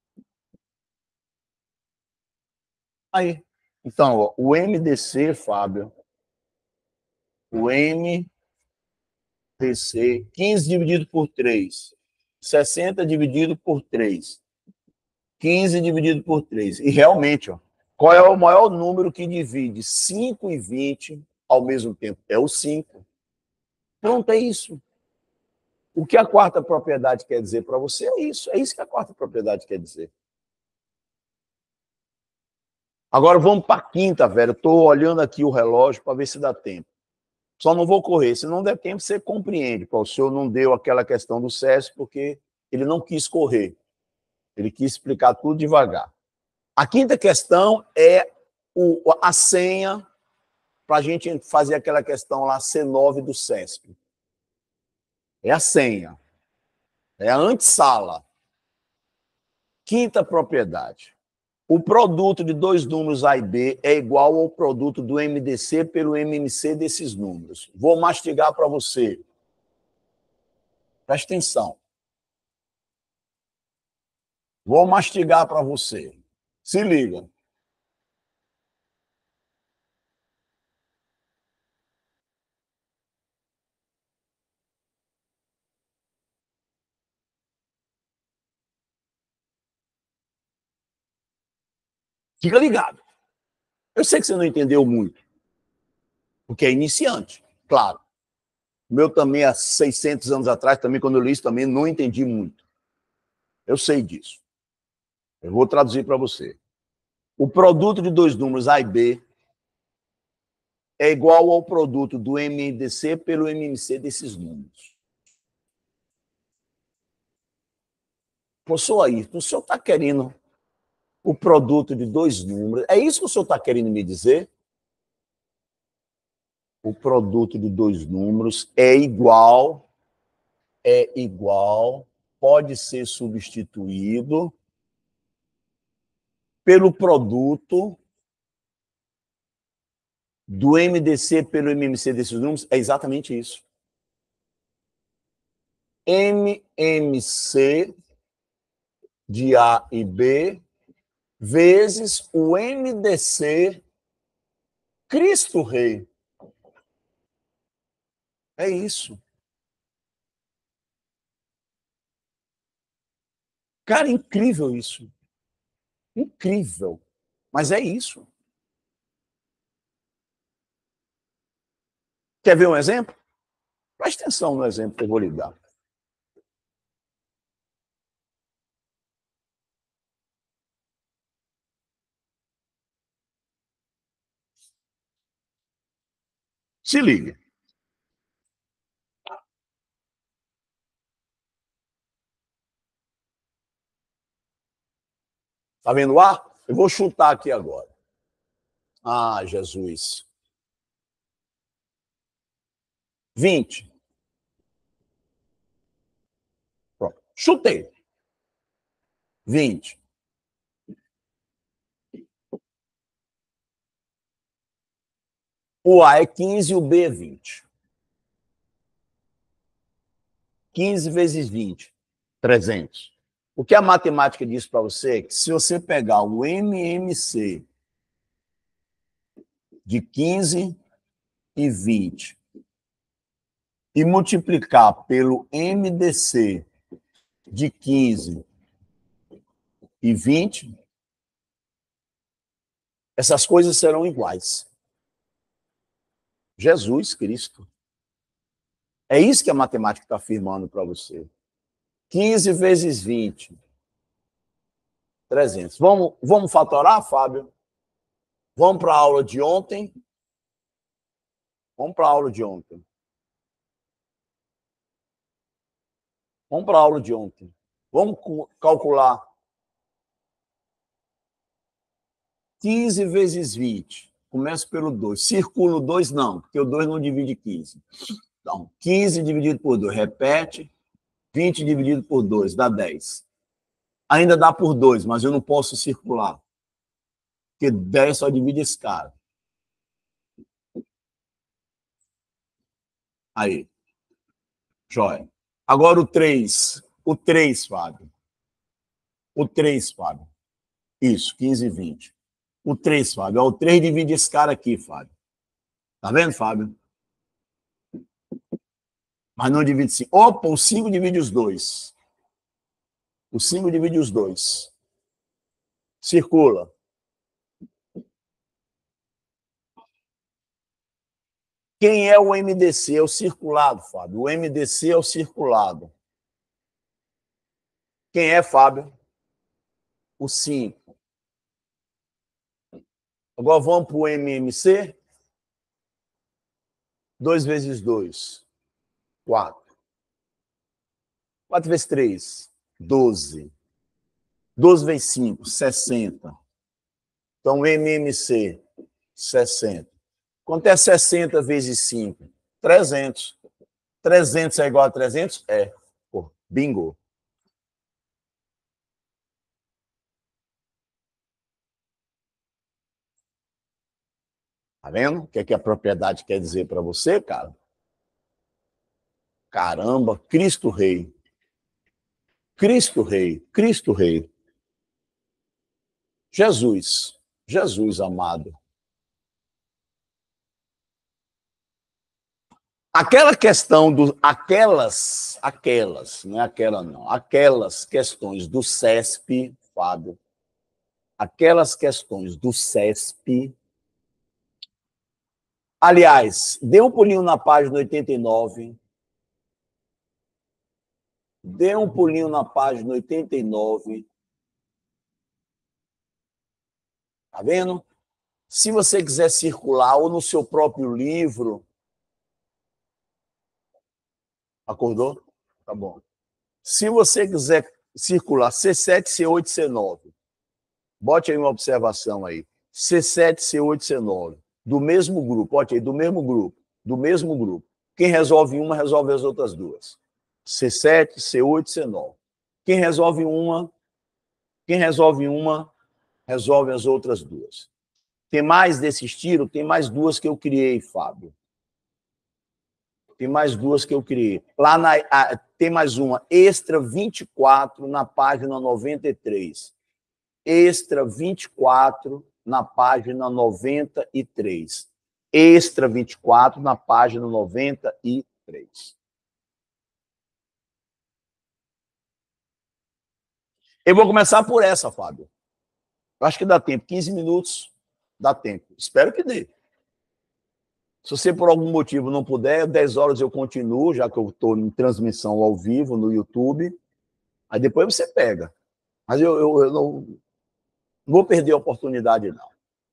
Aí. Então, ó, o M D C, Fábio, o M D C, quinze dividido por três, sessenta dividido por três, quinze dividido por três. E realmente, ó, qual é o maior número que divide cinco e vinte ao mesmo tempo? É o cinco. Pronto, é isso. O que a quarta propriedade quer dizer para você é isso. É isso que a quarta propriedade quer dizer. Agora vamos para a quinta, velho. Estou olhando aqui o relógio para ver se dá tempo. Só não vou correr. Se não der tempo, você compreende. O senhor não deu aquela questão do S E S porque ele não quis correr. Ele quis explicar tudo devagar. A quinta questão é o, a senha para a gente fazer aquela questão lá C nove do S E S P. É a senha. É a antessala. Quinta propriedade. O produto de dois números A e B é igual ao produto do M D C pelo M M C desses números. Vou mastigar para você. Presta atenção. Vou mastigar para você. Se liga. Fica ligado. Eu sei que você não entendeu muito, porque é iniciante, claro. O meu também, há seiscentos anos atrás, também quando eu li isso, também não entendi muito. Eu sei disso. Eu vou traduzir para você. O produto de dois números A e B é igual ao produto do M D C pelo M M C desses números. Professor Ayrton, o senhor está querendo o produto de dois números? É isso que o senhor está querendo me dizer? O produto de dois números é igual, é igual, pode ser substituído pelo produto do M D C pelo M M C desses números é exatamente isso. M M C de A e B vezes o M D C Cristo Rei. É isso. Cara, incrível isso. Incrível. Mas é isso. Quer ver um exemplo? Preste atenção no exemplo que eu vou lhe dar. Se liga. Tá vendo lá? Eu vou chutar aqui agora. Ah, Jesus. vinte. Pronto. Chutei. vinte. O A é quinze e o B é vinte. quinze vezes vinte, trezentos. O que a matemática diz para você é que se você pegar o M M C de quinze e vinte e multiplicar pelo M D C de quinze e vinte, essas coisas serão iguais. Jesus Cristo. É isso que a matemática está afirmando para você. quinze vezes vinte, trezentos. Vamos, vamos fatorar, Fábio? Vamos para a aula de ontem? Vamos para a aula de ontem. Vamos para a aula de ontem. Vamos calcular quinze vezes vinte. Começa pelo dois. Circula o dois, não, porque o dois não divide quinze. Então, quinze dividido por dois, repete. vinte dividido por dois, dá dez. Ainda dá por dois, mas eu não posso circular. Porque dez só divide esse cara. Aí. Jóia. Agora o três. O três, Fábio. O três, Fábio. Isso, quinze e vinte. O três, Fábio. O três divide esse cara aqui, Fábio. Tá vendo, Fábio? Mas não divide cinco. Opa, o cinco divide os dois. O cinco divide os dois. Circula. Quem é o M D C? É o circulado, Fábio. O M D C é o circulado. Quem é, Fábio? O cinco. Agora vamos para o M M C. dois vezes dois. quatro. quatro vezes três. doze. doze vezes cinco. sessenta. Então, M M C, sessenta. Quanto é sessenta vezes cinco? trezentos. trezentos é igual a trezentos? É. Pô, bingo. Tá vendo? O que é que a propriedade quer dizer para você, cara? Caramba, Cristo Rei. Cristo Rei, Cristo Rei. Jesus, Jesus amado. Aquela questão do, aquelas, aquelas, não é aquela não, aquelas questões do C E S P, Fábio, aquelas questões do C E S P. Aliás, dê um pulinho na página oitenta e nove. Dê um pulinho na página oitenta e nove. Tá vendo? Se você quiser circular ou no seu próprio livro. Acordou? Tá bom. Se você quiser circular C sete, C oito, C nove, bote aí uma observação aí. C sete, C oito, C nove. Do mesmo grupo, bote aí, do mesmo grupo. Do mesmo grupo. Quem resolve uma, resolve as outras duas. C sete, C oito, C nove. Quem resolve uma, quem resolve uma, resolve as outras duas. Tem mais desse estilo? Tem mais duas que eu criei, Fábio. Tem mais duas que eu criei. Lá na, a, tem mais uma, Extra vinte e quatro, na página noventa e três. Extra vinte e quatro, na página noventa e três. Extra vinte e quatro, na página noventa e três. Eu vou começar por essa, Fábio. Eu acho que dá tempo. quinze minutos, dá tempo. Espero que dê. Se você, por algum motivo, não puder, dez horas eu continuo, já que eu estou em transmissão ao vivo no YouTube. Aí depois você pega. Mas eu, eu, eu não, não vou perder a oportunidade, não.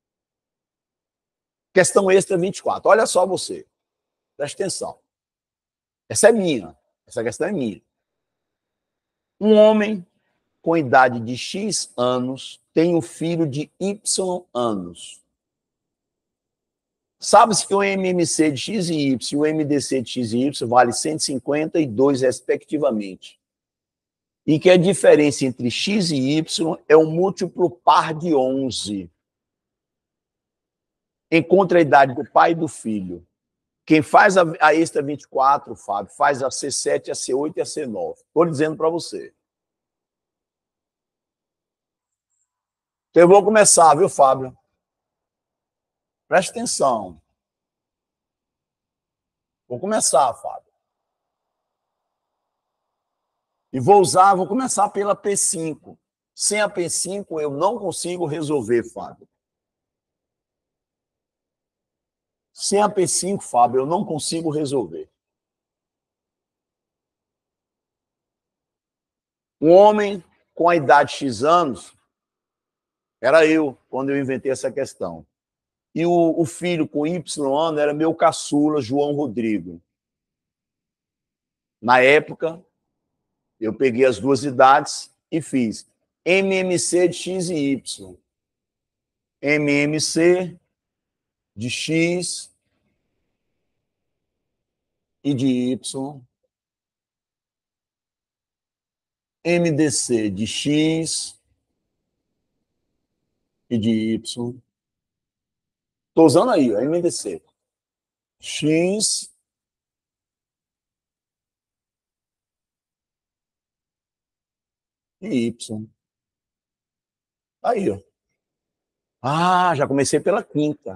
Questão extra vinte e quatro. Olha só você. Presta atenção. Essa é minha. Essa questão é minha. Um homem com idade de X anos tem um filho de Y anos. Sabe-se que o M M C de X e Y e o M D C de X e Y vale cento e cinquenta e dois, respectivamente. E que a diferença entre X e Y é um múltiplo par de onze. Encontra a idade do pai e do filho. Quem faz a, a extra vinte e quatro, Fábio, faz a C sete, a C oito e a C nove. Estou dizendo para você. Então eu vou começar, viu, Fábio? Preste atenção. Vou começar, Fábio. E vou usar, vou começar pela P cinco. Sem a P cinco, eu não consigo resolver, Fábio. Sem a P cinco, Fábio, eu não consigo resolver. Um homem com a idade X anos, era eu, quando eu inventei essa questão. E o, o filho com Y ano era meu caçula, João Rodrigo. Na época, eu peguei as duas idades e fiz M M C de X e Y. M M C de X e de Y. M D C de X e de Y. Estou usando aí, ó, M D C. X e Y. Aí, ó. Ah, já comecei pela quinta.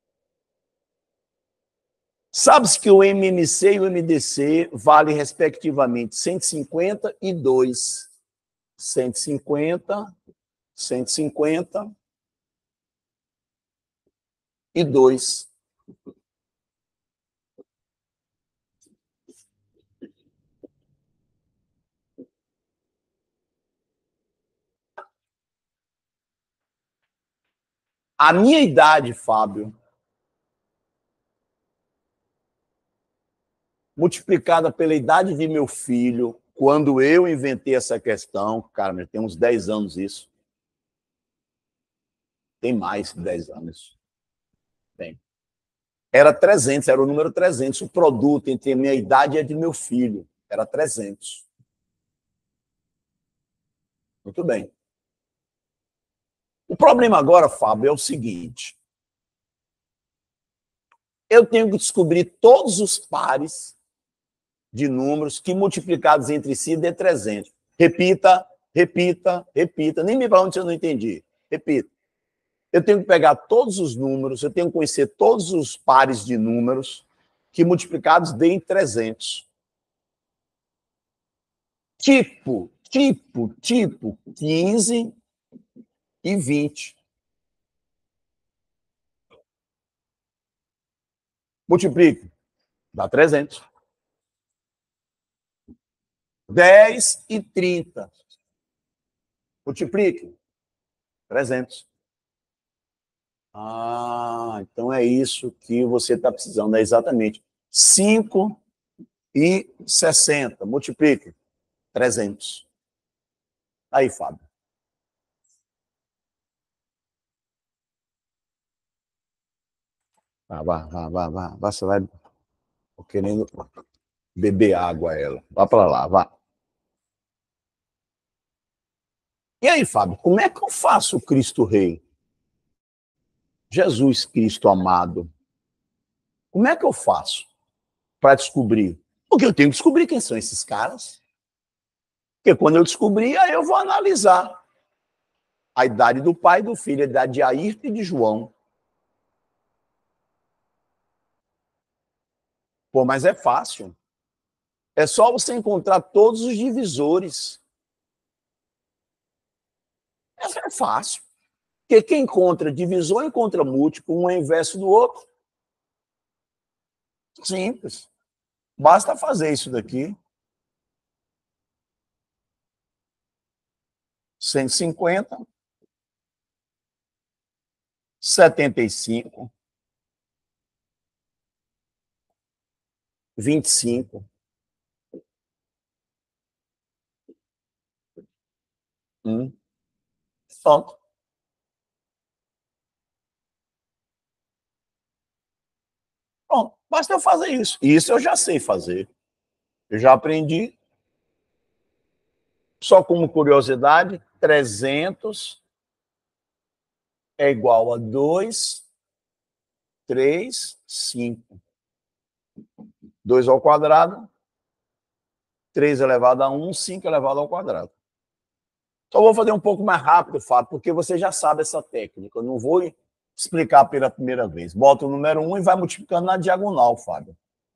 Sabe-se que o M M C e o M D C valem, respectivamente, cento e cinquenta e dois. cento e cinquenta, cento e cinquenta e dois. A minha idade, Fábio, multiplicada pela idade de meu filho, quando eu inventei essa questão, cara, tem uns dez anos isso. Tem mais de dez anos. Tem. Era trezentos, era o número trezentos. O produto entre a minha idade e a de meu filho era trezentos. Muito bem. O problema agora, Fábio, é o seguinte. Eu tenho que descobrir todos os pares de números que multiplicados entre si dê trezentos. Repita, repita, repita. Nem me pergunte se eu não entendi. Repita. Eu tenho que pegar todos os números, eu tenho que conhecer todos os pares de números que multiplicados deem trezentos. Tipo, tipo, tipo, quinze e vinte. Multiplique, dá trezentos. dez e trinta. Multiplique, trezentos. Ah, então é isso que você está precisando, é exatamente. cinco e sessenta. Multiplique, trezentos. Aí, Fábio. Vá, vá, vá, vá, vá. Você vai querendo beber água ela. Vá para lá, vá. E aí, Fábio, como é que eu faço o Cristo Rei? Jesus Cristo amado, como é que eu faço para descobrir? Porque eu tenho que descobrir quem são esses caras. Porque quando eu descobrir, aí eu vou analisar a idade do pai e do filho, a idade de Ayrton e de João. Pô, mas é fácil. É só você encontrar todos os divisores. É fácil. Porque quem encontra divisor encontra múltiplo, um é inverso do outro. Simples. Basta fazer isso daqui. cento e cinquenta, setenta e cinco, vinte e cinco. Hum. Pronto. Pronto. Basta eu fazer isso. Isso eu já sei fazer. Eu já aprendi. Só como curiosidade, trezentos é igual a dois, três, cinco. dois ao quadrado, três elevado a um, cinco elevado ao quadrado. Só vou fazer um pouco mais rápido, Fábio, porque você já sabe essa técnica. Eu não vou explicar pela primeira vez. Bota o número um e vai multiplicando na diagonal, Fábio.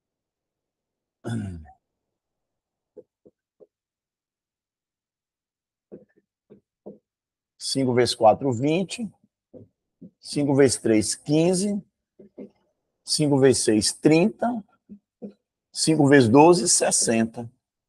cinco vezes quatro, vinte. cinco vezes três, quinze. cinco vezes seis, trinta. cinco vezes doze, sessenta.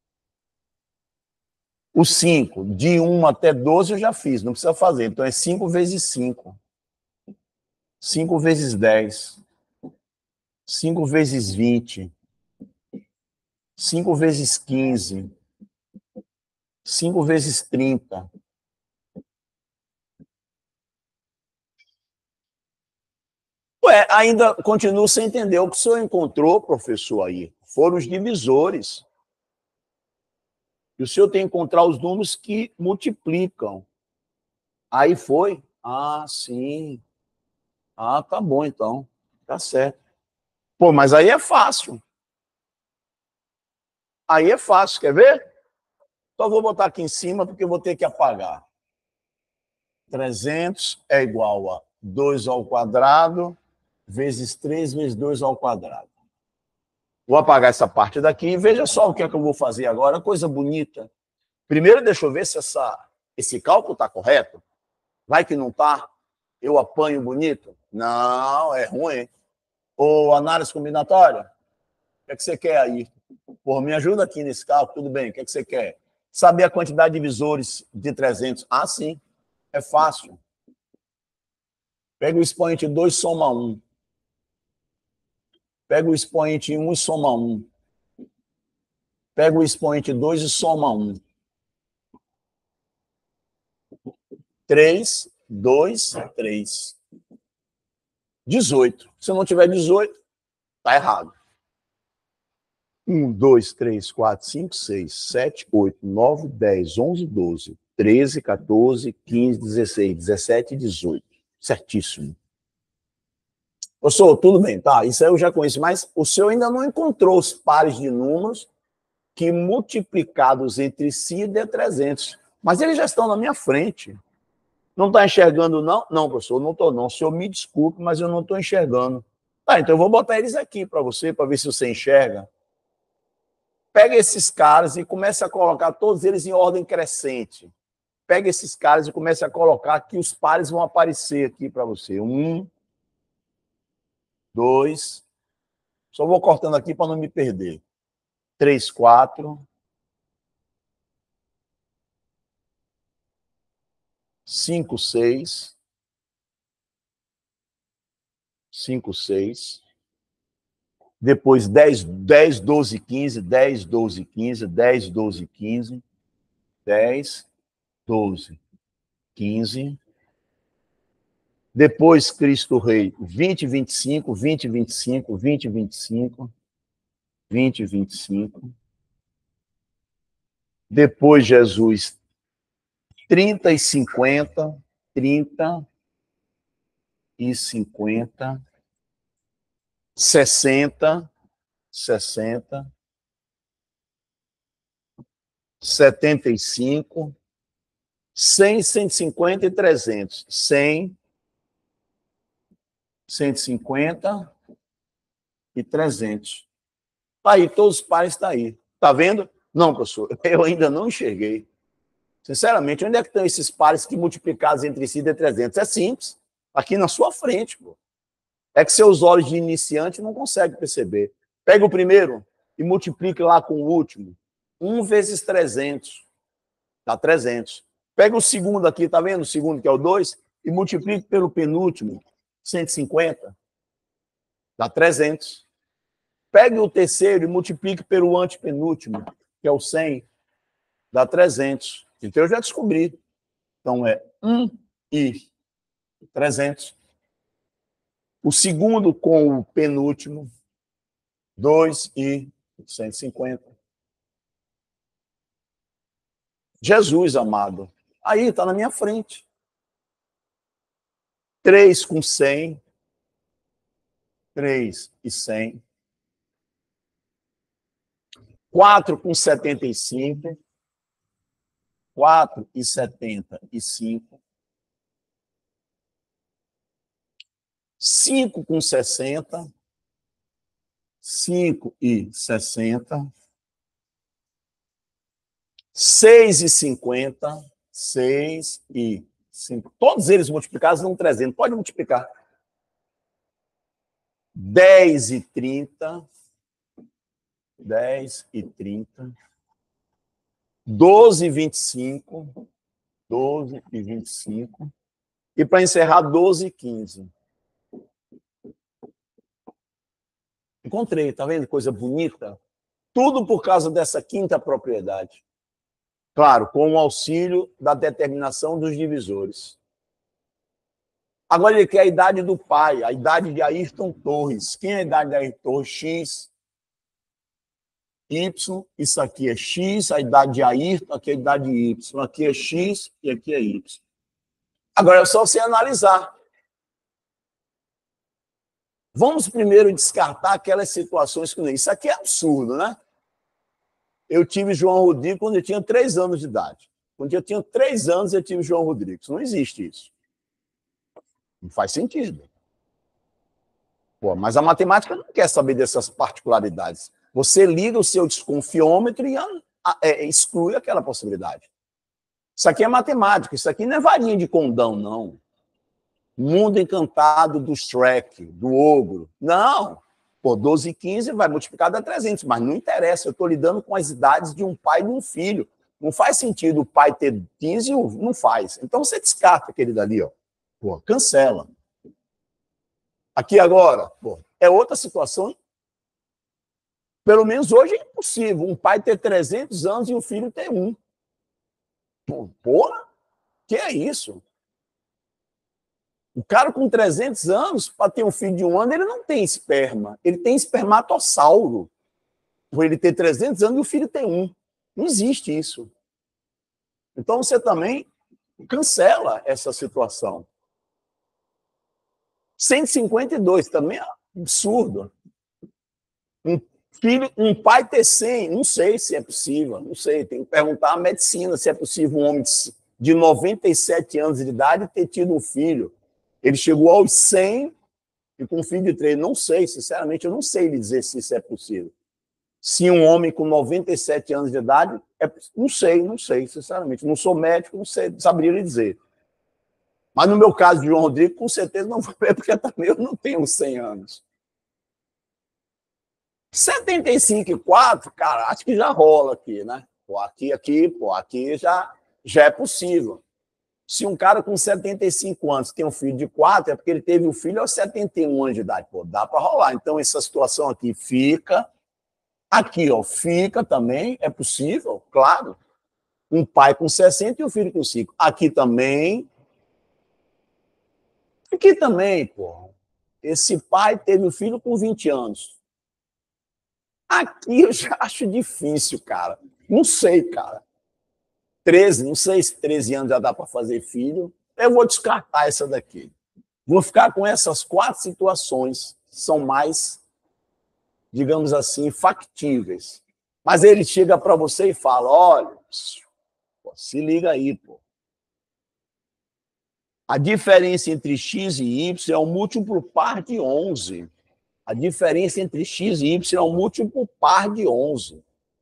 O cinco, de um até doze eu já fiz, não precisa fazer. Então é cinco vezes cinco. cinco vezes dez. cinco vezes vinte. cinco vezes quinze. cinco vezes trinta. Ué, ainda continuo sem entender. O que o senhor encontrou, professor, aí? Foram os divisores. E o senhor tem que encontrar os números que multiplicam. Aí foi? Ah, sim. Ah, tá bom, então. Tá certo. Pô, mas aí é fácil. Aí é fácil, quer ver? Só vou botar aqui em cima, porque eu vou ter que apagar. trezentos é igual a dois ao quadrado, vezes três, vezes dois ao quadrado. Vou apagar essa parte daqui e veja só o que é que eu vou fazer agora. Coisa bonita. Primeiro, deixa eu ver se essa, esse cálculo está correto. Vai que não está. Eu apanho bonito? Não, é ruim. Ou análise combinatória? O que é que você quer aí? Pô, me ajuda aqui nesse cálculo, tudo bem. O que é que você quer? Saber a quantidade de divisores de trezentos. Ah, sim. É fácil. Pega o expoente dois, soma um. Pega o expoente um e soma um. Pega o expoente dois e soma um. três, dois, três. dezoito. Se não tiver dezoito, tá errado. um, dois, três, quatro, cinco, seis, sete, oito, nove, dez, onze, doze, treze, quatorze, quinze, dezesseis, dezessete e dezoito. Certíssimo. Professor, tudo bem, tá? Isso aí eu já conheço, mas o senhor ainda não encontrou os pares de números que multiplicados entre si dê trezentos. Mas eles já estão na minha frente. Não está enxergando, não? Não, professor, não estou, não. O senhor me desculpe, mas eu não estou enxergando. Tá, então eu vou botar eles aqui para você, para ver se você enxerga. Pega esses caras e comece a colocar todos eles em ordem crescente. Pega esses caras e comece a colocar que os pares vão aparecer aqui para você. Um, dois, só vou cortando aqui para não me perder. Três, quatro, cinco, seis, cinco, seis. Depois dez, dez, doze, quinze, dez, doze, quinze, dez, doze, quinze, dez, doze, quinze. Depois Cristo Rei, vinte, vinte e cinco, vinte, vinte e cinco, vinte, vinte e cinco, vinte, vinte e cinco. Depois Jesus, trinta e cinquenta, trinta e cinquenta, sessenta, sessenta, setenta e cinco, cem, cento e cinquenta e trezentos. cem, cento e cinquenta e trezentos. Tá aí, todos os pares estão aí. Tá vendo? Não, professor, eu ainda não enxerguei. Sinceramente, onde é que estão esses pares que multiplicados entre si dê trezentos? É simples. Aqui na sua frente, pô. É que seus olhos de iniciante não conseguem perceber. Pega o primeiro e multiplique lá com o último. um vezes trezentos. Dá trezentos. Pega o segundo aqui, tá vendo? O segundo, que é o dois, e multiplique pelo penúltimo, cento e cinquenta. Dá trezentos. Pegue o terceiro e multiplique pelo antepenúltimo, que é o cem. Dá trezentos. Então eu já descobri. Então é um e trezentos. O segundo com o penúltimo, dois e cento e cinquenta. Jesus, amado. Aí, está na minha frente. três com cem. três e cem. quatro com setenta e cinco. quatro e setenta e cinco. cinco com sessenta. cinco e sessenta. seis e cinquenta. seis e cinco. Todos eles multiplicados dão trezentos. Pode multiplicar. dez e trinta. dez e trinta. doze e vinte e cinco. doze e vinte e cinco. E para encerrar, doze e quinze. Encontrei, tá vendo? Coisa bonita. Tudo por causa dessa quinta propriedade. Claro, com o auxílio da determinação dos divisores. Agora ele quer a idade do pai, a idade de Ayrton Torres. Quem é a idade de Ayrton Torres? X, Y, isso aqui é X, a idade de Ayrton, aqui é a idade de Y. Aqui é X e aqui é Y. Agora é só você analisar. Vamos primeiro descartar aquelas situações com isso. Aqui é absurdo, né? Eu tive João Rodrigues quando eu tinha três anos de idade. Quando eu tinha três anos, eu tive João Rodrigues. Não existe isso. Não faz sentido. Pô, mas a matemática não quer saber dessas particularidades. Você liga o seu desconfiômetro e é, exclui aquela possibilidade. Isso aqui é matemática, isso aqui não é varinha de condão, não. Mundo encantado do Shrek, do ogro. Não. Pô, doze e quinze vai multiplicar dá trezentos, mas não interessa, eu estou lidando com as idades de um pai e de um filho. Não faz sentido o pai ter quinze e o não faz. Então você descarta aquele dali, ó. Pô, cancela. Aqui agora, pô, é outra situação. Pelo menos hoje é impossível um pai ter trezentos anos e um filho ter um. Pô, porra, que é isso? O cara com trezentos anos, para ter um filho de um ano, ele não tem esperma. Ele tem espermatossauro. Por ele ter trezentos anos e o filho tem um. Não existe isso. Então você também cancela essa situação. cento e cinquenta e dois também é absurdo. Um filho, um pai ter cem, não sei se é possível. Não sei, tem que perguntar à medicina se é possível um homem de noventa e sete anos de idade ter tido um filho. Ele chegou aos cem e com um filho de três. Não sei, sinceramente, eu não sei lhe dizer se isso é possível. Se um homem com noventa e sete anos de idade, é, não sei, não sei, sinceramente. Não sou médico, não sei, saberia lhe dizer. Mas no meu caso de João Rodrigues, com certeza não foi, porque também eu não tenho cem anos. setenta e cinco e quatro, cara, acho que já rola aqui, né? Pô, aqui, aqui, pô, aqui já, já é possível. Se um cara com setenta e cinco anos tem um filho de quatro, é porque ele teve um filho aos setenta e um anos de idade. Pô, dá para rolar. Então, essa situação aqui fica. Aqui, ó, fica também, é possível, claro. Um pai com sessenta e um filho com cinco. Aqui também. Aqui também, pô. Esse pai teve um filho com vinte anos. Aqui eu já acho difícil, cara. Não sei, cara. treze, não sei se treze anos já dá para fazer filho. Eu vou descartar essa daqui. Vou ficar com essas quatro situações, que são mais, digamos assim, factíveis. Mas ele chega para você e fala, olha, pô, se liga aí, pô. A diferença entre x e y é um múltiplo par de onze. A diferença entre x e y é um múltiplo par de onze.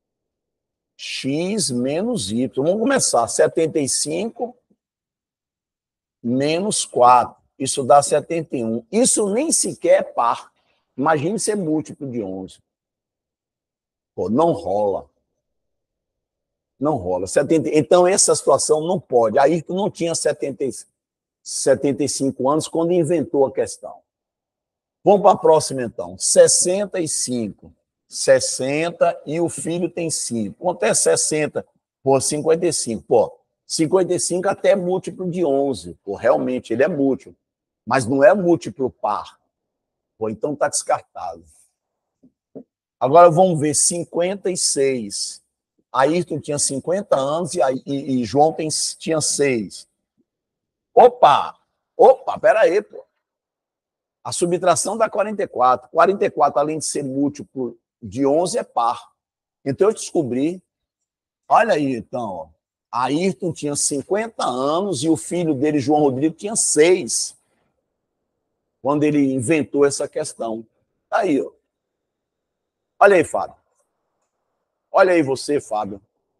X menos y. Vamos começar. setenta e cinco menos quatro. Isso dá setenta e um. Isso nem sequer é par. Imagine ser múltiplo de onze. Pô, não rola. Não rola. setenta... Então, essa situação não pode. Ayrton não tinha setenta e cinco anos quando inventou a questão. Vamos para a próxima, então. sessenta e cinco. sessenta e o filho tem cinco. Quanto é sessenta por cinquenta e cinco? Pô, cinquenta e cinco até é múltiplo de onze. Pô, realmente, ele é múltiplo. Mas não é múltiplo par. Pô, então está descartado. Agora vamos ver cinquenta e seis. Ayrton tinha cinquenta anos e, e, e João tem, tinha seis. Opa! Opa, peraí, pô. A subtração dá quarenta e quatro. quarenta e quatro, além de ser múltiplo de onze, é par. Então eu descobri. Olha aí, então. Ó. Ayrton tinha cinquenta anos e o filho dele, João Rodrigo, tinha seis. Quando ele inventou essa questão. Tá aí, ó. Olha aí, Fábio. Olha aí você, Fábio.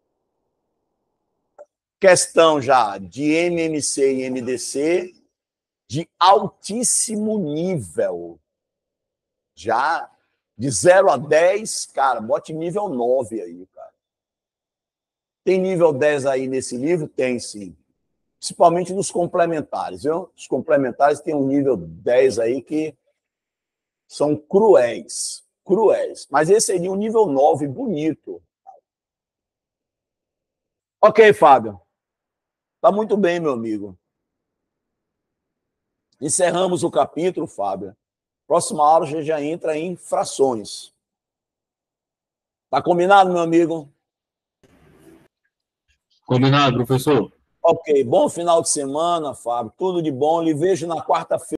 Questão já de M M C e M D C de altíssimo nível. Já de zero a dez, cara, bote nível nove aí, cara. Tem nível dez aí nesse livro? Tem, sim. Principalmente nos complementares, viu? Os complementares têm um nível dez aí que são cruéis. Cruéis. Mas esse seria um nível nove, bonito. Ok, Fábio. Tá muito bem, meu amigo. Encerramos o capítulo, Fábio. Próxima aula a gente já entra em frações. Tá combinado, meu amigo?
Combinado, professor.
Ok. Bom final de semana, Fábio. Tudo de bom. Lhe vejo na quarta-feira.